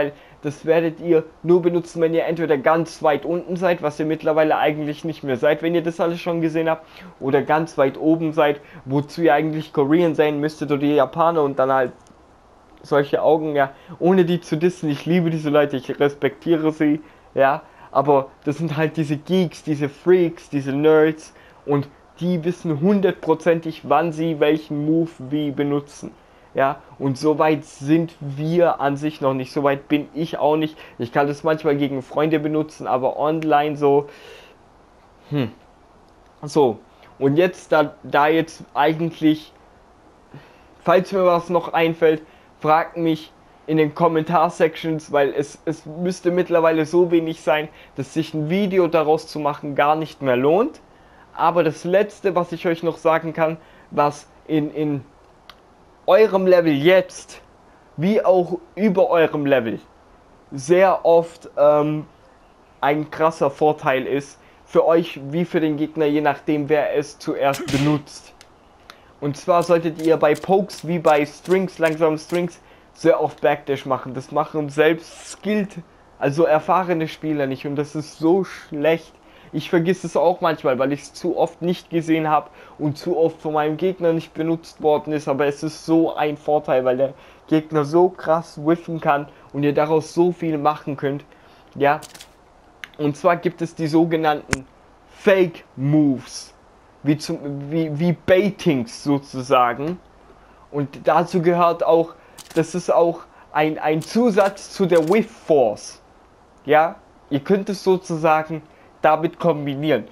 A: das werdet ihr nur benutzen, wenn ihr entweder ganz weit unten seid, was ihr mittlerweile eigentlich nicht mehr seid, wenn ihr das alles schon gesehen habt, oder ganz weit oben seid, wozu ihr eigentlich Korean sein müsstet oder Japaner und dann halt solche Augen, ja, ohne die zu dissen. Ich liebe diese Leute, ich respektiere sie, ja, aber das sind halt diese Geeks, diese Freaks, diese Nerds und die wissen hundertprozentig, wann sie welchen Move wie benutzen. Ja, und so weit sind wir an sich noch nicht, so weit bin ich auch nicht. Ich kann das manchmal gegen Freunde benutzen, aber online so, hm, so. Und jetzt, da, da jetzt eigentlich, falls mir was noch einfällt, fragt mich in den Kommentar-Sections, weil es, es müsste mittlerweile so wenig sein, dass sich ein Video daraus zu machen gar nicht mehr lohnt. Aber das letzte, was ich euch noch sagen kann, was in, in eurem Level jetzt, wie auch über eurem Level, sehr oft ähm, ein krasser Vorteil ist, für euch wie für den Gegner, je nachdem wer es zuerst benutzt. Und zwar solltet ihr bei Pokes wie bei Strings, langsamen Strings, sehr oft Backdash machen. Das machen selbst skilled, also erfahrene Spieler nicht und das ist so schlecht. Ich vergesse es auch manchmal, weil ich es zu oft nicht gesehen habe und zu oft von meinem Gegner nicht benutzt worden ist. Aber es ist so ein Vorteil, weil der Gegner so krass whiffen kann und ihr daraus so viel machen könnt. Ja, und zwar gibt es die sogenannten Fake Moves, wie, zum, wie, wie Baitings sozusagen. Und dazu gehört auch, das ist auch ein, ein Zusatz zu der Whiff Force. Ja, ihr könnt es sozusagen damit kombinieren.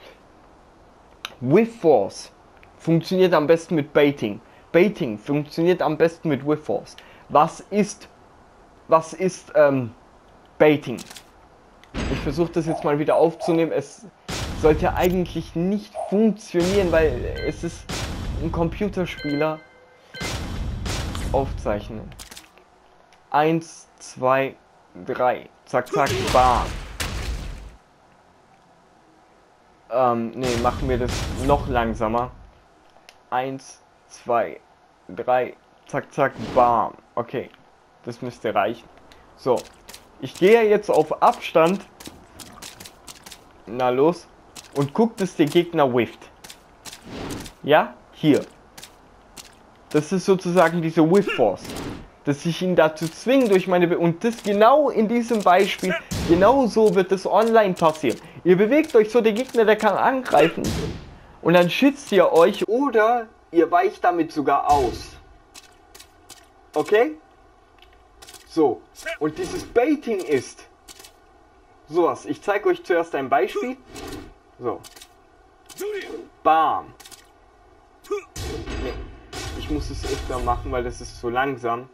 A: Whiff Force funktioniert am besten mit Baiting. Baiting funktioniert am besten mit Whiff Force. Was ist, was ist ähm, Baiting? Ich versuche das jetzt mal wieder aufzunehmen. Es sollte eigentlich nicht funktionieren, weil es ist ein Computerspieler. Aufzeichnen. Eins, zwei, drei. Zack, zack, bam. Ähm, ne, machen wir das noch langsamer. Eins, zwei, drei, zack, zack, bam. Okay, das müsste reichen. So, ich gehe jetzt auf Abstand. Na los. Und guckt, dass der Gegner whifft. Ja, hier. Das ist sozusagen diese Whiff Force. Dass ich ihn dazu zwinge durch meine... Be und das genau in diesem Beispiel, genau so wird es online passieren. Ihr bewegt euch so, der Gegner, der kann angreifen. Und dann schützt ihr euch oder ihr weicht damit sogar aus. Okay? So. Und dieses Baiting ist sowas. Ich zeige euch zuerst ein Beispiel. So. Bam. Nee. Ich muss es öfter machen, weil das ist zu langsam.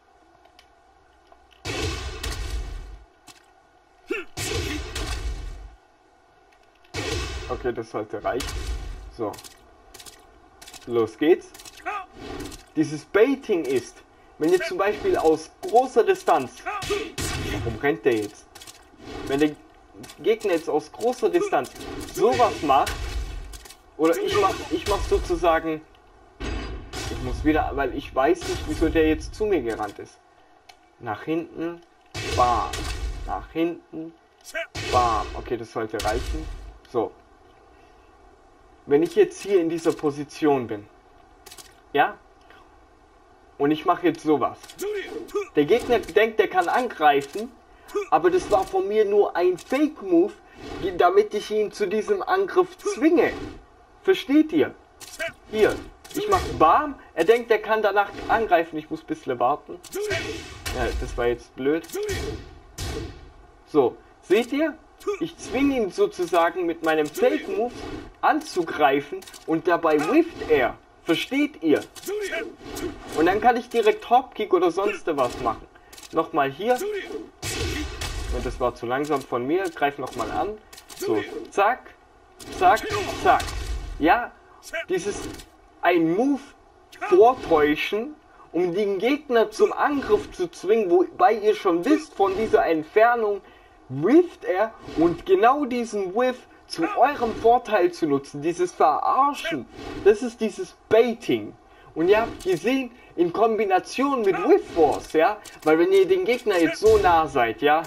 A: Okay, das sollte reichen. So. Los geht's. Dieses Baiting ist, wenn ihr zum Beispiel aus großer Distanz... Warum rennt der jetzt? Wenn der Gegner jetzt aus großer Distanz sowas macht, oder ich mach, ich mach sozusagen... Ich muss wieder, weil ich weiß nicht, wieso der jetzt zu mir gerannt ist. Nach hinten, bam. Nach hinten, bam. Okay, das sollte reichen. So. Wenn ich jetzt hier in dieser Position bin, ja, und ich mache jetzt sowas. Der Gegner denkt, der kann angreifen, aber das war von mir nur ein Fake-Move, damit ich ihn zu diesem Angriff zwinge. Versteht ihr? Hier. Ich mach Bam, er denkt, er kann danach angreifen, ich muss ein bisschen warten. Ja, das war jetzt blöd. So, seht ihr? Ich zwinge ihn sozusagen mit meinem Fake-Move anzugreifen und dabei whifft er. Versteht ihr? Und dann kann ich direkt Hopkick oder sonst was machen. Nochmal hier. Und das war zu langsam von mir, greif nochmal an. So, zack, zack, zack. Ja, dieses... ein Move vortäuschen, um den Gegner zum Angriff zu zwingen, wobei ihr schon wisst, von dieser Entfernung whifft er und genau diesen Whiff zu eurem Vorteil zu nutzen, dieses Verarschen, das ist dieses Baiting. Und ihr habt gesehen, in Kombination mit Whiff Force, ja, weil wenn ihr den Gegner jetzt so nah seid, ja,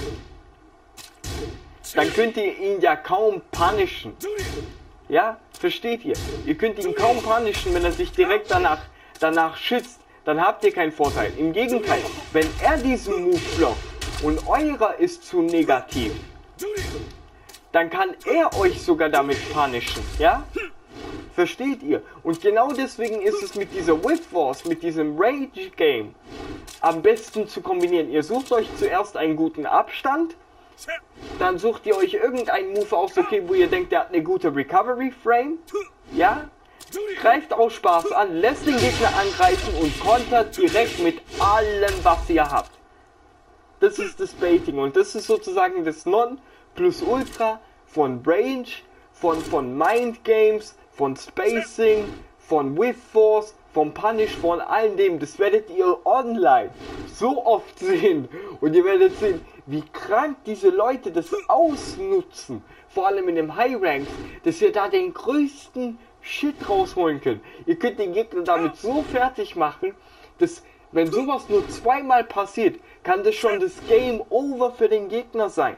A: dann könnt ihr ihn ja kaum punishen. Ja, versteht ihr? Ihr könnt ihn kaum punishen, wenn er sich direkt danach, danach schützt. Dann habt ihr keinen Vorteil. Im Gegenteil, wenn er diesen Move blockt und eurer ist zu negativ, dann kann er euch sogar damit punishen, ja? Versteht ihr? Und genau deswegen ist es mit dieser Whiff Force, mit diesem Rage Game am besten zu kombinieren. Ihr sucht euch zuerst einen guten Abstand, dann sucht ihr euch irgendeinen Move aus, okay, wo ihr denkt, der hat eine gute Recovery Frame, ja? Greift aus Spaß an, lässt den Gegner angreifen und kontert direkt mit allem, was ihr habt. Das ist das Baiting und das ist sozusagen das Non-Plus-Ultra von Range, von, von Mind Games, von Spacing, von Whiff Force, von Punish, von all dem. Das werdet ihr online so oft sehen und ihr werdet sehen, wie krank diese Leute das ausnutzen, vor allem in dem High Ranks, dass ihr da den größten Shit rausholen könnt. Ihr könnt den Gegner damit so fertig machen, dass wenn sowas nur zweimal passiert, kann das schon das Game Over für den Gegner sein.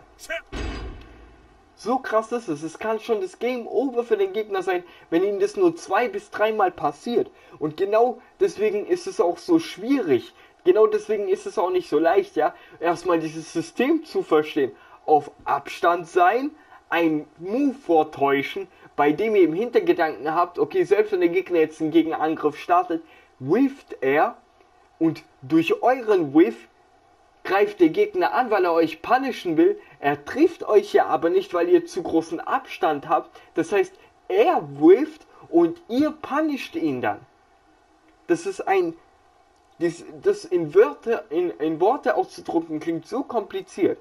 A: So krass ist es. Es kann schon das Game Over für den Gegner sein, wenn ihm das nur zwei bis dreimal passiert. Und genau deswegen ist es auch so schwierig. Genau deswegen ist es auch nicht so leicht, ja, erstmal dieses System zu verstehen. Auf Abstand sein, ein Move vortäuschen, bei dem ihr im Hintergedanken habt, okay, selbst wenn der Gegner jetzt einen Gegenangriff startet, whifft er und durch euren Whiff greift der Gegner an, weil er euch punishen will. Er trifft euch ja aber nicht, weil ihr zu großen Abstand habt. Das heißt, er whifft und ihr punisht ihn dann. Das ist ein... Das, das in, Wörter, in, in Worte auszudrücken klingt so kompliziert.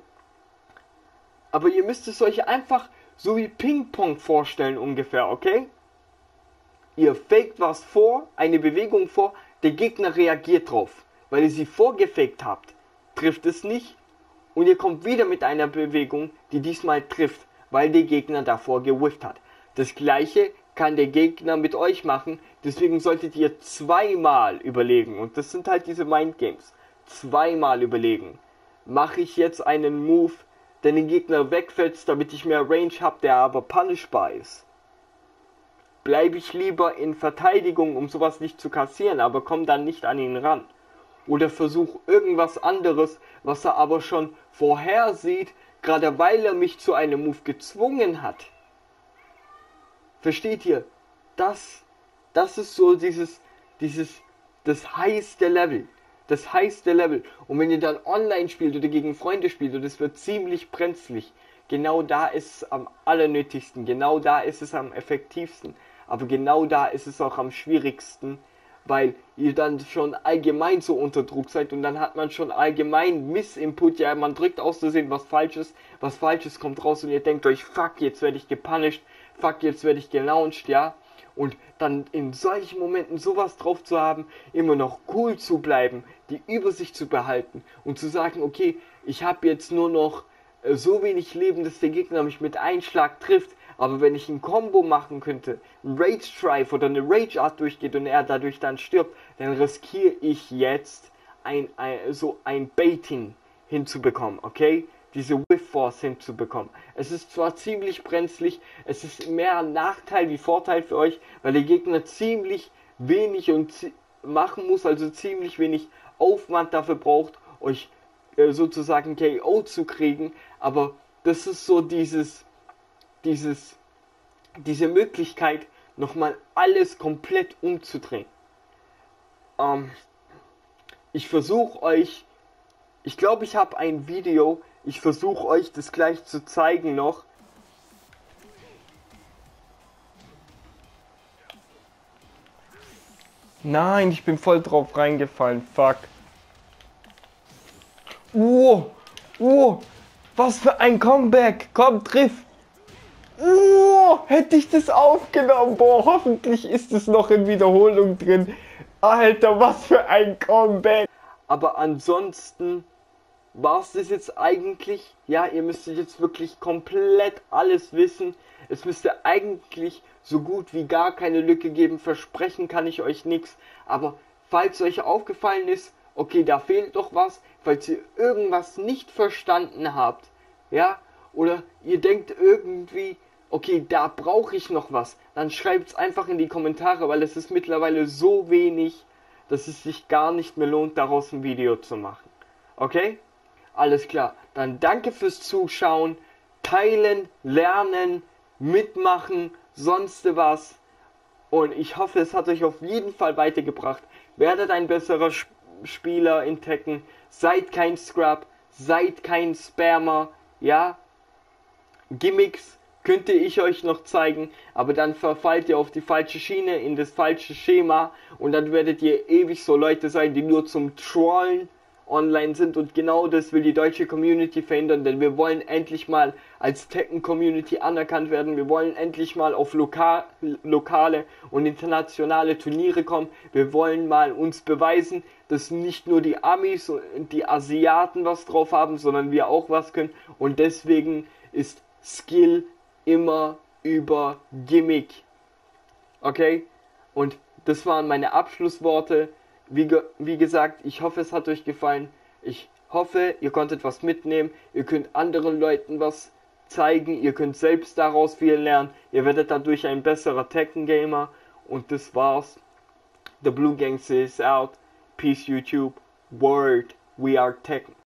A: Aber ihr müsst es euch einfach so wie Ping-Pong vorstellen ungefähr, okay? Ihr faked was vor, eine Bewegung vor, der Gegner reagiert drauf. Weil ihr sie vorgefaked habt, trifft es nicht. Und ihr kommt wieder mit einer Bewegung, die diesmal trifft, weil der Gegner davor gewifft hat. Das gleiche kann der Gegner mit euch machen, deswegen solltet ihr zweimal überlegen. Und das sind halt diese Mind Games. Zweimal überlegen. Mache ich jetzt einen Move, der den Gegner wegfällt, damit ich mehr Range habe, der aber punishbar ist? Bleibe ich lieber in Verteidigung, um sowas nicht zu kassieren, aber komme dann nicht an ihn ran? Oder versuche irgendwas anderes, was er aber schon vorhersieht, gerade weil er mich zu einem Move gezwungen hat? Versteht ihr? Das, das ist so dieses, dieses, das heiße Level. Das heiße Level. Und wenn ihr dann online spielt oder gegen Freunde spielt und es wird ziemlich brenzlig, genau da ist es am allernötigsten, genau da ist es am effektivsten, aber genau da ist es auch am schwierigsten, weil ihr dann schon allgemein so unter Druck seid und dann hat man schon allgemein Missinput, ja, man drückt aus zu sehen, was Falsches, was Falsches kommt raus und ihr denkt euch, fuck, jetzt werde ich gepunished, fuck, jetzt werde ich gelauncht, ja. Und dann in solchen Momenten sowas drauf zu haben, immer noch cool zu bleiben, die Übersicht zu behalten und zu sagen, okay, ich habe jetzt nur noch äh, so wenig Leben, dass der Gegner mich mit einem Schlag trifft, aber wenn ich ein Combo machen könnte, ein Rage Drive oder eine Rage Art durchgeht und er dadurch dann stirbt, dann riskiere ich jetzt ein, ein, so ein Baiting hinzubekommen, okay? Diese Whiff Force hinzubekommen. Es ist zwar ziemlich brenzlig, es ist mehr ein Nachteil wie Vorteil für euch, weil der Gegner ziemlich wenig und machen muss, also ziemlich wenig Aufwand dafür braucht, euch äh, sozusagen K O zu kriegen, aber das ist so dieses, dieses, diese Möglichkeit, nochmal alles komplett umzudrehen. Ähm, ich versuche euch, ich glaube, ich habe ein Video, ich versuche euch das gleich zu zeigen noch. Nein, ich bin voll drauf reingefallen, fuck. Oh, oh, was für ein Comeback, komm, triff. Oh, hätte ich das aufgenommen, boah, hoffentlich ist es noch in Wiederholung drin. Alter, was für ein Comeback. Aber ansonsten war's das jetzt eigentlich? Ja, ihr müsstet jetzt wirklich komplett alles wissen. Es müsste eigentlich so gut wie gar keine Lücke geben. Versprechen kann ich euch nichts. Aber falls euch aufgefallen ist, okay, da fehlt doch was, falls ihr irgendwas nicht verstanden habt, ja, oder ihr denkt irgendwie, okay, da brauche ich noch was, dann schreibt es einfach in die Kommentare, weil es ist mittlerweile so wenig, dass es sich gar nicht mehr lohnt, daraus ein Video zu machen. Okay? Alles klar. Dann danke fürs Zuschauen, teilen, lernen, mitmachen, sonst was. Und ich hoffe, es hat euch auf jeden Fall weitergebracht. Werdet ein besserer Sp Spieler in Tekken. Seid kein Scrub, seid kein Spammer, ja? Gimmicks könnte ich euch noch zeigen, aber dann verfallt ihr auf die falsche Schiene, in das falsche Schema und dann werdet ihr ewig so Leute sein, die nur zum Trollen online sind, und genau das will die deutsche Community verhindern, denn wir wollen endlich mal als Tekken-Community anerkannt werden, wir wollen endlich mal auf loka lokale und internationale Turniere kommen, wir wollen mal uns beweisen, dass nicht nur die Amis und die Asiaten was drauf haben, sondern wir auch was können, und deswegen ist Skill immer über Gimmick. Okay? Und das waren meine Abschlussworte. Wie, ge wie gesagt, ich hoffe, es hat euch gefallen. Ich hoffe, ihr konntet was mitnehmen. Ihr könnt anderen Leuten was zeigen. Ihr könnt selbst daraus viel lernen. Ihr werdet dadurch ein besserer Tekken-Gamer. Und das war's. The Blue Gang is out. Peace YouTube. Word. We are Tekken.